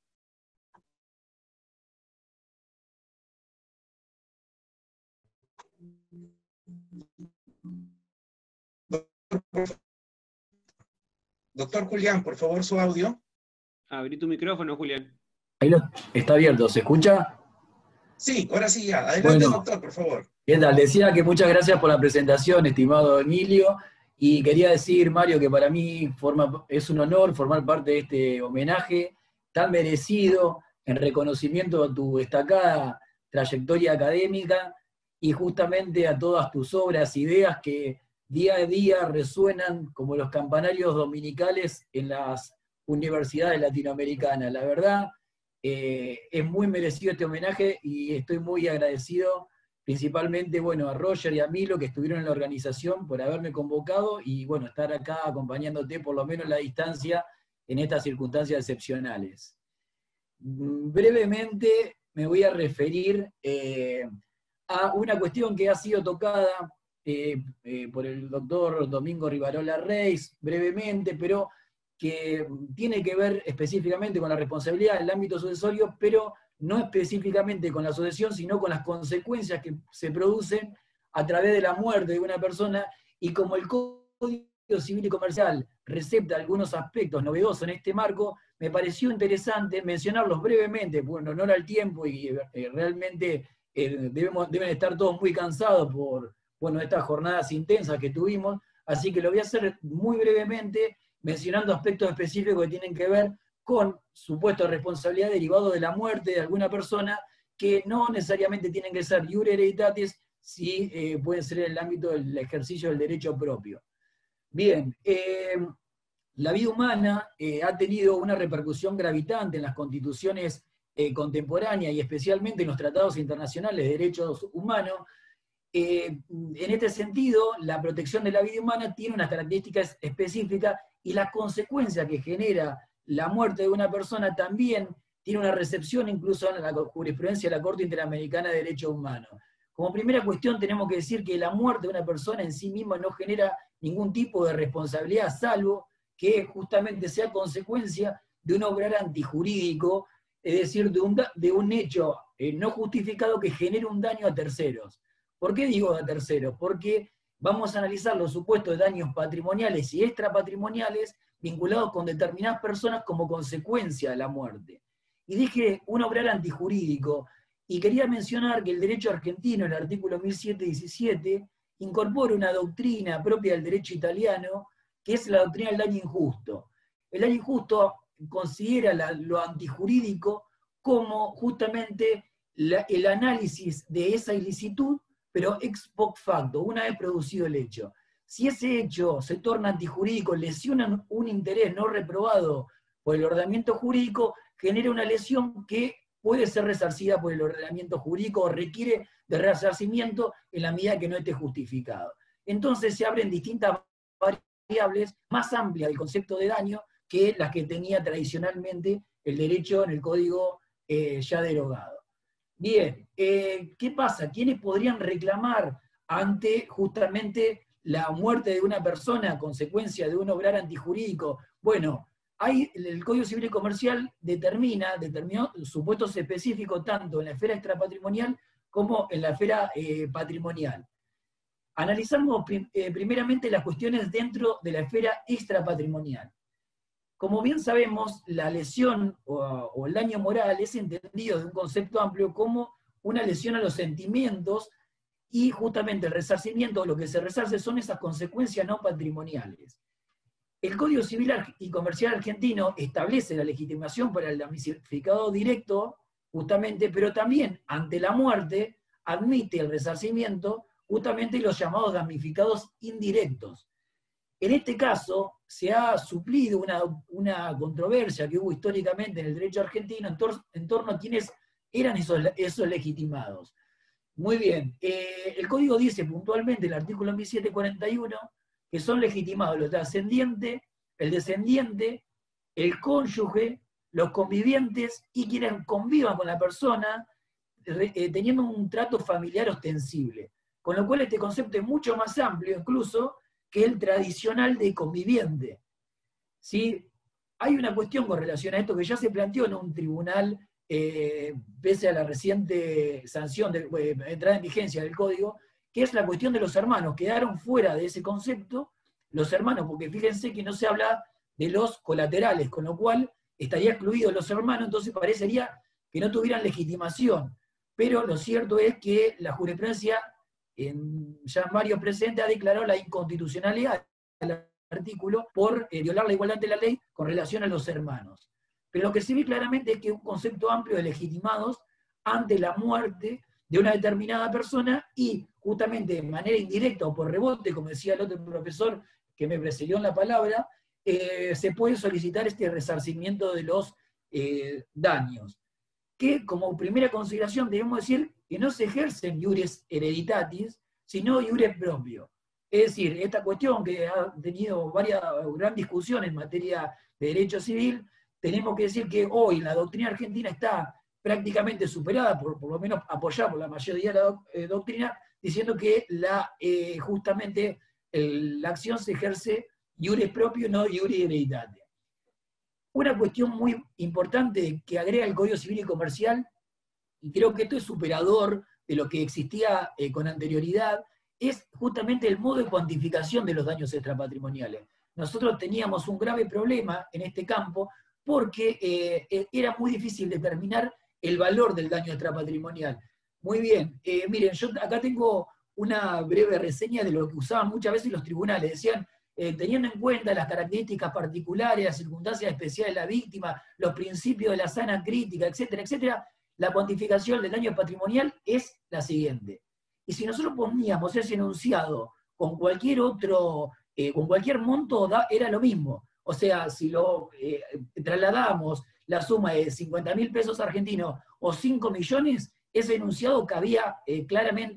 S2: Doctor Julián, por favor, su audio.
S7: Abrí tu micrófono, Julián.
S8: Ahí está abierto, ¿se escucha?
S2: Sí, ahora sí, ya. Adelante,
S8: bueno,
S2: doctor, por favor.
S8: ¿Qué tal? Decía que muchas gracias por la presentación, estimado Emilio, y quería decir, Mario, que para mí es un honor formar parte de este homenaje tan merecido en reconocimiento a tu destacada trayectoria académica y justamente a todas tus obras, ideas que día a día resuenan como los campanarios dominicales en las universidades latinoamericanas. La verdad, es muy merecido este homenaje y estoy muy agradecido, principalmente a Roger y a Milo, que estuvieron en la organización, por haberme convocado y estar acá acompañándote, por lo menos a la distancia, en estas circunstancias excepcionales. Brevemente me voy a referir a una cuestión que ha sido tocada por el doctor Domingo Rivarola Reis, brevemente, pero que tiene que ver específicamente con la responsabilidad del ámbito sucesorio, pero no específicamente con la sucesión, sino con las consecuencias que se producen a través de la muerte de una persona, y como el Código Civil y Comercial recepta algunos aspectos novedosos en este marco, me pareció interesante mencionarlos brevemente, en honor al tiempo, y realmente deben estar todos muy cansados por estas jornadas intensas que tuvimos, así que lo voy a hacer muy brevemente, mencionando aspectos específicos que tienen que ver con supuesto responsabilidad derivado de la muerte de alguna persona, que no necesariamente tienen que ser iure hereditatis, si pueden ser en el ámbito del ejercicio del derecho propio. Bien, la vida humana ha tenido una repercusión gravitante en las constituciones contemporáneas y especialmente en los tratados internacionales de derechos humanos, en este sentido, la protección de la vida humana tiene unas características específicas y las consecuencias que genera la muerte de una persona también tiene una recepción incluso en la jurisprudencia de la Corte Interamericana de Derechos Humanos. Como primera cuestión tenemos que decir que la muerte de una persona en sí misma no genera ningún tipo de responsabilidad, salvo que justamente sea consecuencia de un obrar antijurídico, es decir, de un hecho no justificado que genere un daño a terceros. ¿Por qué digo a terceros? Porque vamos a analizar los supuestos de daños patrimoniales y extrapatrimoniales vinculados con determinadas personas como consecuencia de la muerte. Y dije un obrar antijurídico, y quería mencionar que el derecho argentino, el artículo 1717, incorpora una doctrina propia del derecho italiano, que es la doctrina del daño injusto. El daño injusto considera lo antijurídico como justamente el análisis de esa ilicitud, pero ex post facto, una vez producido el hecho. Si ese hecho se torna antijurídico, lesiona un interés no reprobado por el ordenamiento jurídico, genera una lesión que puede ser resarcida por el ordenamiento jurídico o requiere de resarcimiento en la medida que no esté justificado. Entonces se abren distintas variables más amplias del concepto de daño que las que tenía tradicionalmente el derecho en el código ya derogado. Bien, ¿qué pasa? ¿Quiénes podrían reclamar ante justamente la muerte de una persona a consecuencia de un obrar antijurídico? Bueno, el Código Civil y Comercial determinó supuestos específicos tanto en la esfera extrapatrimonial como en la esfera patrimonial. Analizamos primeramente las cuestiones dentro de la esfera extrapatrimonial. Como bien sabemos, la lesión o el daño moral es entendido de un concepto amplio como una lesión a los sentimientos y justamente el resarcimiento, lo que se resarce son esas consecuencias no patrimoniales. El Código Civil y Comercial argentino establece la legitimación para el damnificado directo, justamente, pero también ante la muerte admite el resarcimiento justamente los llamados damnificados indirectos. En este caso, se ha suplido una controversia que hubo históricamente en el derecho argentino en torno a quiénes eran esos legitimados. Muy bien, el Código dice puntualmente, el artículo 1741, que son legitimados los ascendientes, el descendiente, el cónyuge, los convivientes y quienes convivan con la persona teniendo un trato familiar ostensible. Con lo cual este concepto es mucho más amplio incluso que el tradicional de conviviente. ¿Sí? Hay una cuestión con relación a esto que ya se planteó en un tribunal, pese a la reciente sanción de entrada en vigencia del Código, que es la cuestión de los hermanos. Quedaron fuera de ese concepto los hermanos, porque fíjense que no se habla de los colaterales, con lo cual estaría excluidos los hermanos, entonces parecería que no tuvieran legitimación. Pero lo cierto es que la jurisprudencia, ya en varios presentes, ha declarado la inconstitucionalidad del artículo por violar la igualdad ante la ley con relación a los hermanos. Pero lo que se ve claramente es que un concepto amplio de legitimados ante la muerte de una determinada persona y justamente de manera indirecta o por rebote, como decía el otro profesor que me precedió en la palabra, se puede solicitar este resarcimiento de los daños. Que como primera consideración debemos decir que no se ejercen iures hereditatis, sino iure propio. Es decir, esta cuestión que ha tenido gran discusión en materia de derecho civil, tenemos que decir que hoy la doctrina argentina está prácticamente superada, por lo menos apoyada por la mayoría de la doctrina, diciendo que justamente la acción se ejerce iure propio, no iure hereditate. Una cuestión muy importante que agrega el Código Civil y Comercial, y creo que esto es superador de lo que existía con anterioridad, es justamente el modo de cuantificación de los daños extrapatrimoniales. Nosotros teníamos un grave problema en este campo porque era muy difícil determinar el valor del daño extrapatrimonial. Muy bien, miren, yo acá tengo una breve reseña de lo que usaban muchas veces los tribunales. Decían, teniendo en cuenta las características particulares, las circunstancias especiales de la víctima, los principios de la sana crítica, etcétera, etcétera, la cuantificación del daño patrimonial es la siguiente. Y si nosotros poníamos ese enunciado con cualquier otro, con cualquier monto, era lo mismo. O sea, si lo trasladamos la suma de 50.000 pesos argentinos o 5 millones, ese enunciado cabía claramente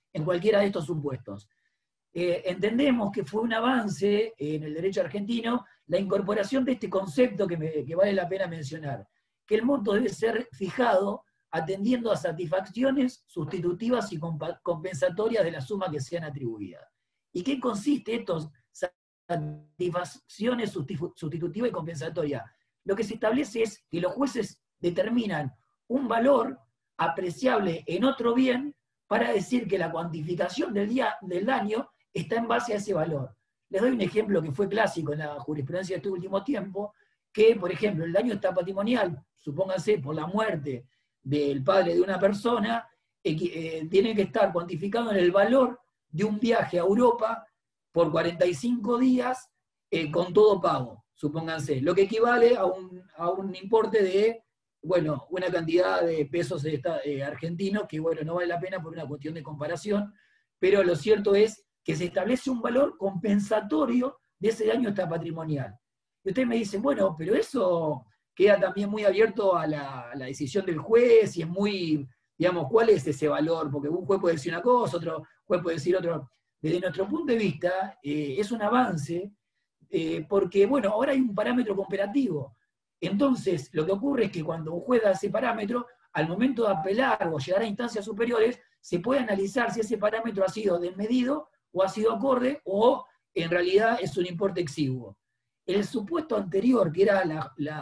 S8: en cualquiera de estos supuestos. Entendemos que fue un avance en el derecho argentino la incorporación de este concepto que vale la pena mencionar, que el monto debe ser fijado atendiendo a satisfacciones sustitutivas y compensatorias de la suma que sean atribuidas. ¿Y qué consiste esto? Satisfacciones sustitutivas y compensatorias. Lo que se establece es que los jueces determinan un valor apreciable en otro bien para decir que la cuantificación del daño está en base a ese valor. Les doy un ejemplo que fue clásico en la jurisprudencia de este último tiempo, que, por ejemplo, el daño está patrimonial, supóngase por la muerte del padre de una persona, tiene que estar cuantificado en el valor de un viaje a Europa por 45 días con todo pago, supónganse, lo que equivale a un importe de, bueno, una cantidad de pesos argentinos que, bueno, no vale la pena por una cuestión de comparación, pero lo cierto es que se establece un valor compensatorio de ese daño está patrimonial. Y ustedes me dicen, bueno, pero eso queda también muy abierto a la decisión del juez y es muy, digamos, ¿cuál es ese valor? Porque un juez puede decir una cosa, otro juez puede decir otro. Desde nuestro punto de vista, es un avance porque, bueno, ahora hay un parámetro comparativo. Entonces, lo que ocurre es que cuando un juez da ese parámetro, al momento de apelar o llegar a instancias superiores, se puede analizar si ese parámetro ha sido desmedido o ha sido acorde o en realidad es un importe exiguo. El supuesto anterior, que era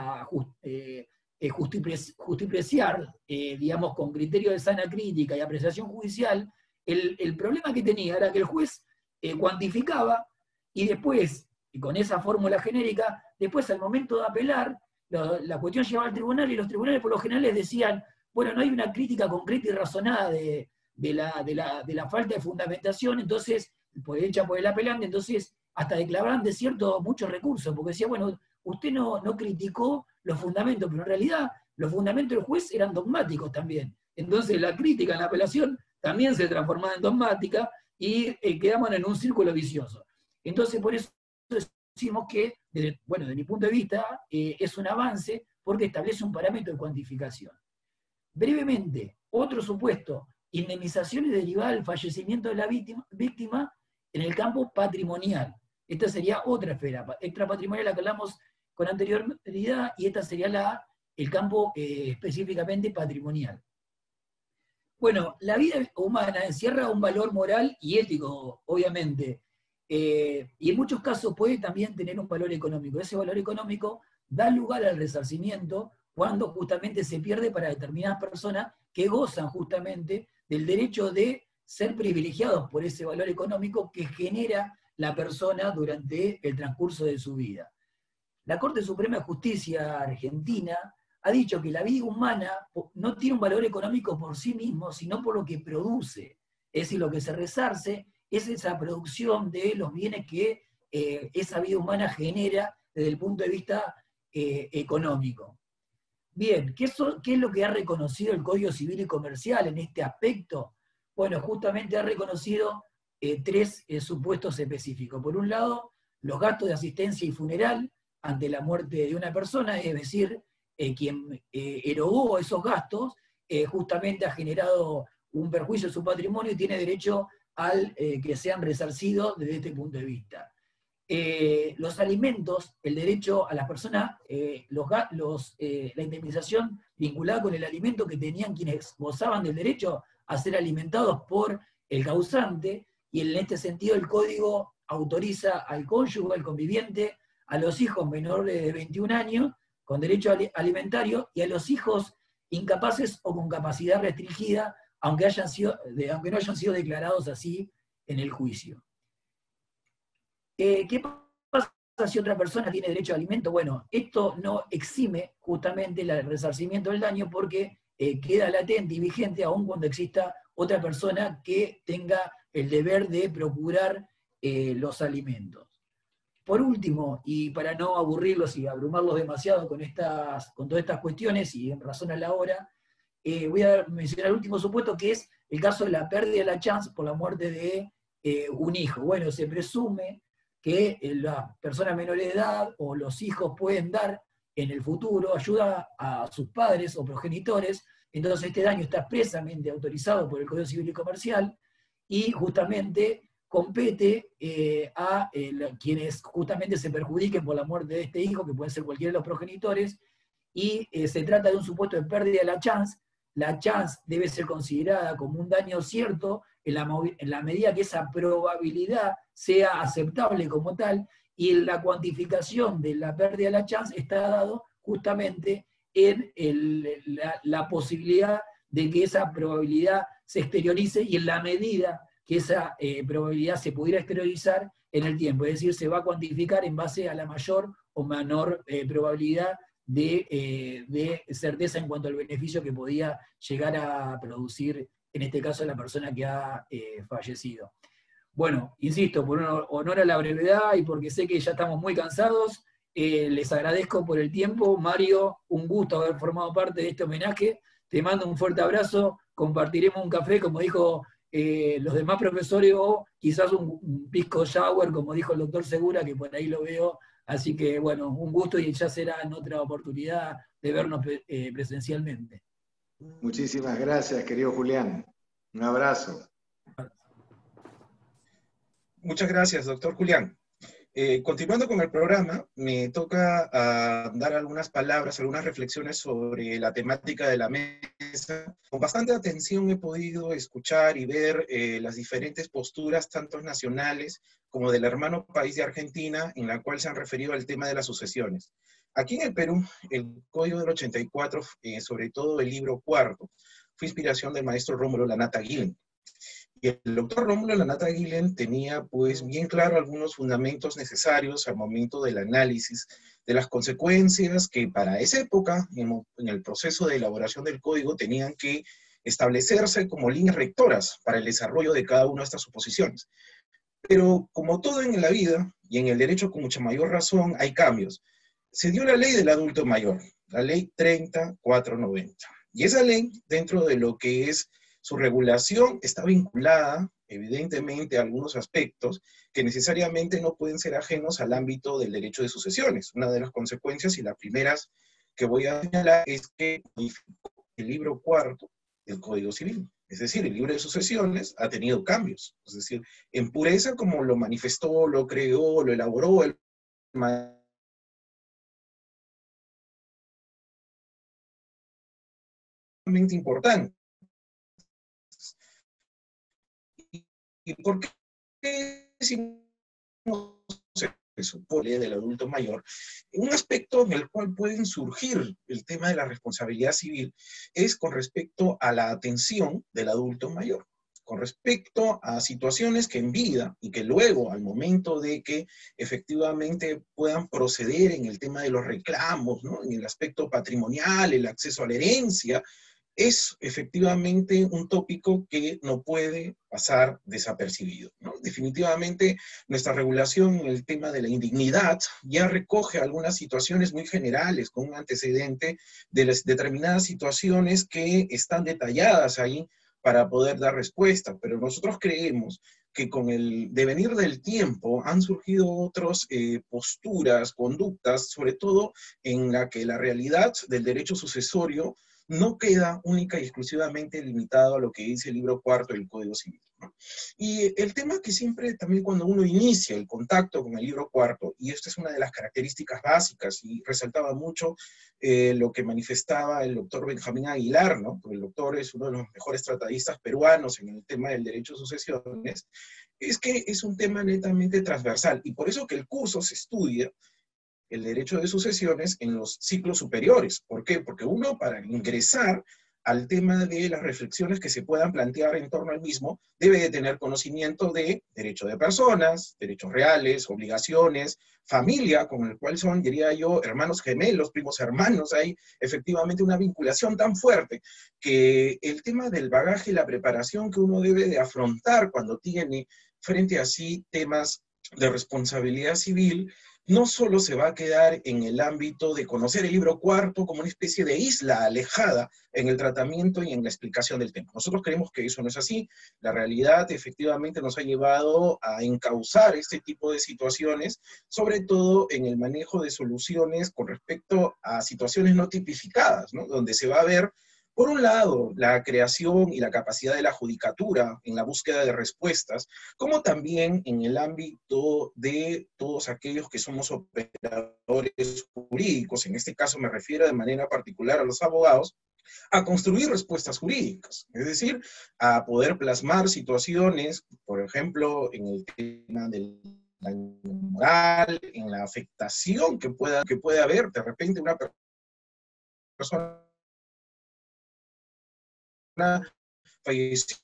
S8: justipreciar, digamos, con criterio de sana crítica y apreciación judicial, el problema que tenía era que el juez cuantificaba y después, con esa fórmula genérica, después al momento de apelar, la cuestión llegaba al tribunal y los tribunales por lo general les decían, bueno, no hay una crítica concreta y razonada de la falta de fundamentación, entonces, hecha por el apelante, entonces hasta declaraban de cierto muchos recursos, porque decía, bueno, usted no criticó los fundamentos, pero en realidad los fundamentos del juez eran dogmáticos también. Entonces la crítica en la apelación también se transformaba en dogmática y quedamos en un círculo vicioso. Entonces por eso decimos que, bueno, desde mi punto de vista, es un avance porque establece un parámetro de cuantificación. Brevemente, otro supuesto, indemnizaciones derivadas del fallecimiento de la víctima en el campo patrimonial. Esta sería otra esfera, extrapatrimonial, la que hablamos con anterioridad, y esta sería el campo específicamente patrimonial. Bueno, la vida humana encierra un valor moral y ético, obviamente, y en muchos casos puede también tener un valor económico. Ese valor económico da lugar al resarcimiento cuando justamente se pierde para determinadas personas que gozan justamente del derecho de ser privilegiados por ese valor económico que genera la persona durante el transcurso de su vida. La Corte Suprema de Justicia Argentina ha dicho que la vida humana no tiene un valor económico por sí mismo, sino por lo que produce. Es decir, lo que se resarce es esa producción de los bienes que esa vida humana genera desde el punto de vista económico. Bien, ¿qué es lo que ha reconocido el Código Civil y Comercial en este aspecto? Bueno, justamente ha reconocido tres supuestos específicos. Por un lado, los gastos de asistencia y funeral ante la muerte de una persona, es decir, quien erogó esos gastos, justamente ha generado un perjuicio en su patrimonio y tiene derecho al que sean resarcidos desde este punto de vista. Los alimentos, el derecho a las personas, la indemnización vinculada con el alimento que tenían quienes gozaban del derecho a ser alimentados por el causante, y en este sentido el Código autoriza al cónyuge, al conviviente, a los hijos menores de 21 años con derecho alimentario y a los hijos incapaces o con capacidad restringida, aunque no hayan sido declarados así en el juicio. ¿Qué pasa si otra persona tiene derecho a alimento? Bueno, esto no exime justamente el resarcimiento del daño porque queda latente y vigente aun cuando exista otra persona que tenga el deber de procurar los alimentos. Por último, y para no aburrirlos y abrumarlos demasiado con todas estas cuestiones y en razón a la hora, voy a mencionar el último supuesto, que es el caso de la pérdida de la chance por la muerte de un hijo. Bueno, se presume que las personas menores de edad o los hijos pueden dar en el futuro ayuda a sus padres o progenitores, entonces este daño está expresamente autorizado por el Código Civil y Comercial, y justamente compete a quienes justamente se perjudiquen por la muerte de este hijo, que pueden ser cualquiera de los progenitores, y se trata de un supuesto de pérdida de la chance. La chance debe ser considerada como un daño cierto en la medida que esa probabilidad sea aceptable como tal, y la cuantificación de la pérdida de la chance está dado justamente en la posibilidad de que esa probabilidad se exteriorice y en la medida que esa probabilidad se pudiera exteriorizar en el tiempo. Es decir, se va a cuantificar en base a la mayor o menor probabilidad de certeza en cuanto al beneficio que podía llegar a producir, en este caso, la persona que ha fallecido. Bueno, insisto, por honor a la brevedad y porque sé que ya estamos muy cansados, les agradezco por el tiempo. Mario, un gusto haber formado parte de este homenaje. Te mando un fuerte abrazo, compartiremos un café, como dijo los demás profesores, o quizás un pisco shower, como dijo el doctor Segura, que por ahí lo veo. Así que, bueno, un gusto y ya será en otra oportunidad de vernos presencialmente.
S4: Muchísimas gracias, querido Julián. Un abrazo.
S2: Muchas gracias, doctor Julián. Continuando con el programa, me toca dar algunas palabras, algunas reflexiones sobre la temática de la mesa. Con bastante atención he podido escuchar y ver las diferentes posturas, tanto nacionales como del hermano país de Argentina, en la cual se han referido al tema de las sucesiones. Aquí en el Perú, el Código del 84, sobre todo el libro cuarto, fue inspiración del maestro Rómulo Lanata Guillen. Y el doctor Rómulo Lanata Guillen tenía pues bien claro algunos fundamentos necesarios al momento del análisis de las consecuencias que para esa época, en el proceso de elaboración del código, tenían que establecerse como líneas rectoras para el desarrollo de cada una de estas suposiciones. Pero como todo en la vida, y en el derecho con mucha mayor razón, hay cambios. Se dio la ley del adulto mayor, la ley 30.490. Y esa ley, dentro de lo que es su regulación, está vinculada, evidentemente, a algunos aspectos que necesariamente no pueden ser ajenos al ámbito del derecho de sucesiones. Una de las consecuencias, y las primeras que voy a señalar, es que modificó el libro cuarto del Código Civil. Es decir, el libro de sucesiones ha tenido cambios. Es decir, en pureza, como lo manifestó, lo creó, lo elaboró el importante. ¿Y por qué se supone del adulto mayor? Un aspecto en el cual pueden surgir el tema de la responsabilidad civil es con respecto a la atención del adulto mayor, con respecto a situaciones que en vida y que luego, al momento de que efectivamente puedan proceder en el tema de los reclamos, ¿no?, en el aspecto patrimonial, el acceso a la herencia, es efectivamente un tópico que no puede pasar desapercibido, ¿no? Definitivamente nuestra regulación en el tema de la indignidad ya recoge algunas situaciones muy generales, con un antecedente de las determinadas situaciones que están detalladas ahí para poder dar respuesta, pero nosotros creemos que con el devenir del tiempo han surgido otras posturas, conductas, sobre todo en la que la realidad del derecho sucesorio no queda única y exclusivamente limitado a lo que dice el libro cuarto del Código Civil, ¿no? Y el tema que siempre también cuando uno inicia el contacto con el libro cuarto, y esta es una de las características básicas, y resaltaba mucho lo que manifestaba el doctor Benjamín Aguilar, ¿no?, porque el doctor es uno de los mejores tratadistas peruanos en el tema del derecho de sucesiones, es que es un tema netamente transversal, y por eso que el curso se estudia el derecho de sucesiones en los ciclos superiores. ¿Por qué? Porque uno, para ingresar al tema de las reflexiones que se puedan plantear en torno al mismo, debe de tener conocimiento de derecho de personas, derechos reales, obligaciones, familia, con el cual son, diría yo, hermanos gemelos, primos hermanos. Hay efectivamente una vinculación tan fuerte que el tema del bagaje y la preparación que uno debe de afrontar cuando tiene frente a sí temas de responsabilidad civil, no solo se va a quedar en el ámbito de conocer el libro cuarto como una especie de isla alejada en el tratamiento y en la explicación del tema. Nosotros creemos que eso no es así. La realidad efectivamente nos ha llevado a encauzar este tipo de situaciones, sobre todo en el manejo de soluciones con respecto a situaciones no tipificadas, ¿no?, donde se va a ver Por un lado, la creación y la capacidad de la judicatura en la búsqueda de respuestas, como también en el ámbito de todos aquellos que somos operadores jurídicos, en este caso me refiero de manera particular a los abogados, a construir respuestas jurídicas, es decir, a poder plasmar situaciones, por ejemplo, en el tema del daño moral, en la afectación que puede haber de repente una persona falleció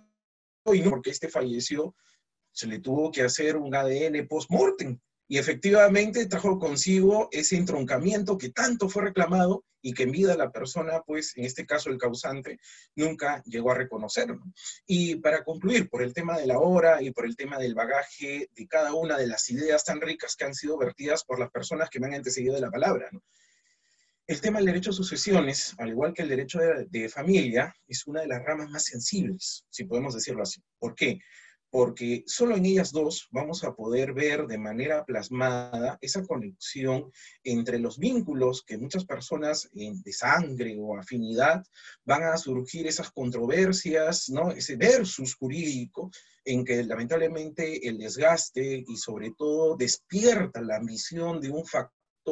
S2: y no porque falleció, se le tuvo que hacer un ADN post-mortem. Y efectivamente trajo consigo ese entroncamiento que tanto fue reclamado y que en vida la persona, pues en este caso el causante, nunca llegó a reconocerlo. Y para concluir, por el tema de la hora y por el tema del bagaje de cada una de las ideas tan ricas que han sido vertidas por las personas que me han antecedido de la palabra, ¿no? El tema del derecho a sucesiones, al igual que el derecho de familia, es una de las ramas más sensibles, si podemos decirlo así. ¿Por qué? Porque solo en ellas dos vamos a poder ver de manera plasmada esa conexión entre los vínculos que muchas personas de sangre o afinidad van a surgir esas controversias, ¿no? Ese versus jurídico en que lamentablemente el desgaste y sobre todo despierta la ambición de un factor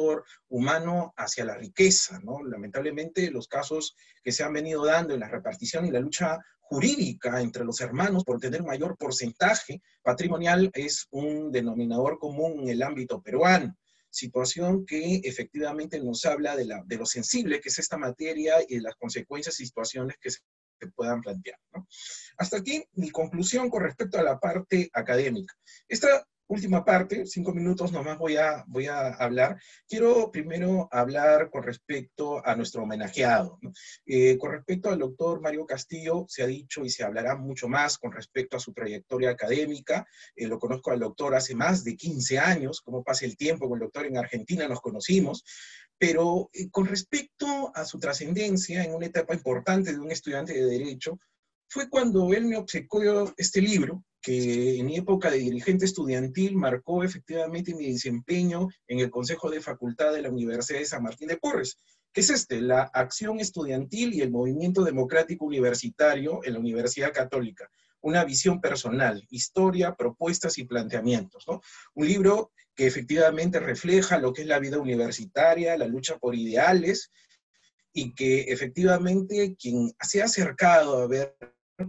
S2: humano hacia la riqueza, ¿no? Lamentablemente los casos que se han venido dando en la repartición y la lucha jurídica entre los hermanos por tener mayor porcentaje patrimonial es un denominador común en el ámbito peruano. Situación que efectivamente nos habla de lo sensible que es esta materia y de las consecuencias y situaciones que se puedan plantear, ¿no? Hasta aquí mi conclusión con respecto a la parte académica. Esta última parte, 5 minutos nomás voy a hablar. Quiero primero hablar con respecto a nuestro homenajeado, ¿no? Con respecto al doctor Mario Castillo, se ha dicho y se hablará mucho más con respecto a su trayectoria académica. Lo conozco al doctor hace más de 15 años, como pasa el tiempo con el doctor en Argentina, nos conocimos. Pero con respecto a su trascendencia en una etapa importante de un estudiante de Derecho, fue cuando él me obsequió este libro, que en mi época de dirigente estudiantil marcó efectivamente mi desempeño en el Consejo de Facultad de la Universidad de San Martín de Porres, que es la acción estudiantil y el movimiento democrático universitario en la Universidad Católica. Una visión personal, historia, propuestas y planteamientos, ¿no? Un libro que efectivamente refleja lo que es la vida universitaria, la lucha por ideales, y que efectivamente quien se ha acercado a ver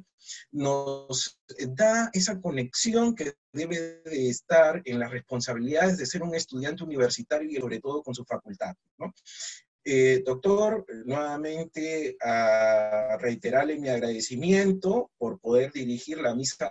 S2: nos da esa conexión que debe de estar en las responsabilidades de ser un estudiante universitario y sobre todo con su facultad, ¿no? Doctor, nuevamente a reiterarle mi agradecimiento por poder dirigir la mesa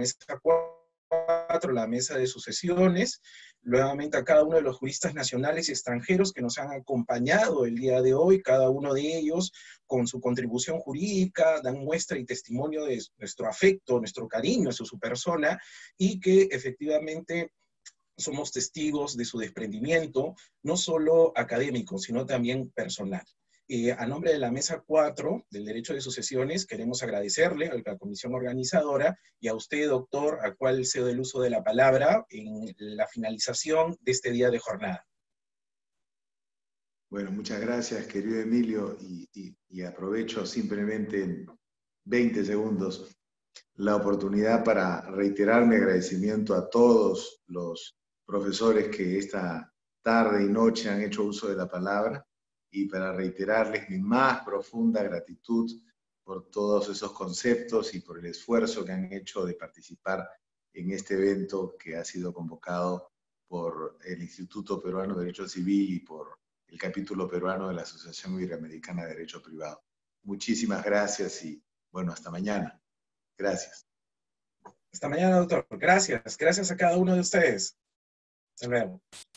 S2: 4, la mesa de sucesiones, nuevamente a cada uno de los juristas nacionales y extranjeros que nos han acompañado el día de hoy, cada uno de ellos con su contribución jurídica, dan muestra y testimonio de nuestro afecto, nuestro cariño hacia su persona, y que efectivamente somos testigos de su desprendimiento, no solo académico, sino también personal. A nombre de la Mesa 4 del Derecho de Sucesiones, queremos agradecerle a la comisión organizadora y a usted, doctor, al cual cedo el uso de la palabra en la finalización de este día de jornada.
S4: Bueno, muchas gracias, querido Emilio, y aprovecho simplemente en 20 segundos la oportunidad para reiterar mi agradecimiento a todos los profesores que esta tarde y noche han hecho uso de la palabra y para reiterarles mi más profunda gratitud por todos esos conceptos y por el esfuerzo que han hecho de participar en este evento que ha sido convocado por el Instituto Peruano de Derecho Civil y por el capítulo peruano de la Asociación Iberoamericana de Derecho Privado. Muchísimas gracias y bueno, hasta mañana. Gracias.
S2: Hasta mañana, doctor. Gracias. Gracias a cada uno de ustedes. Hasta luego.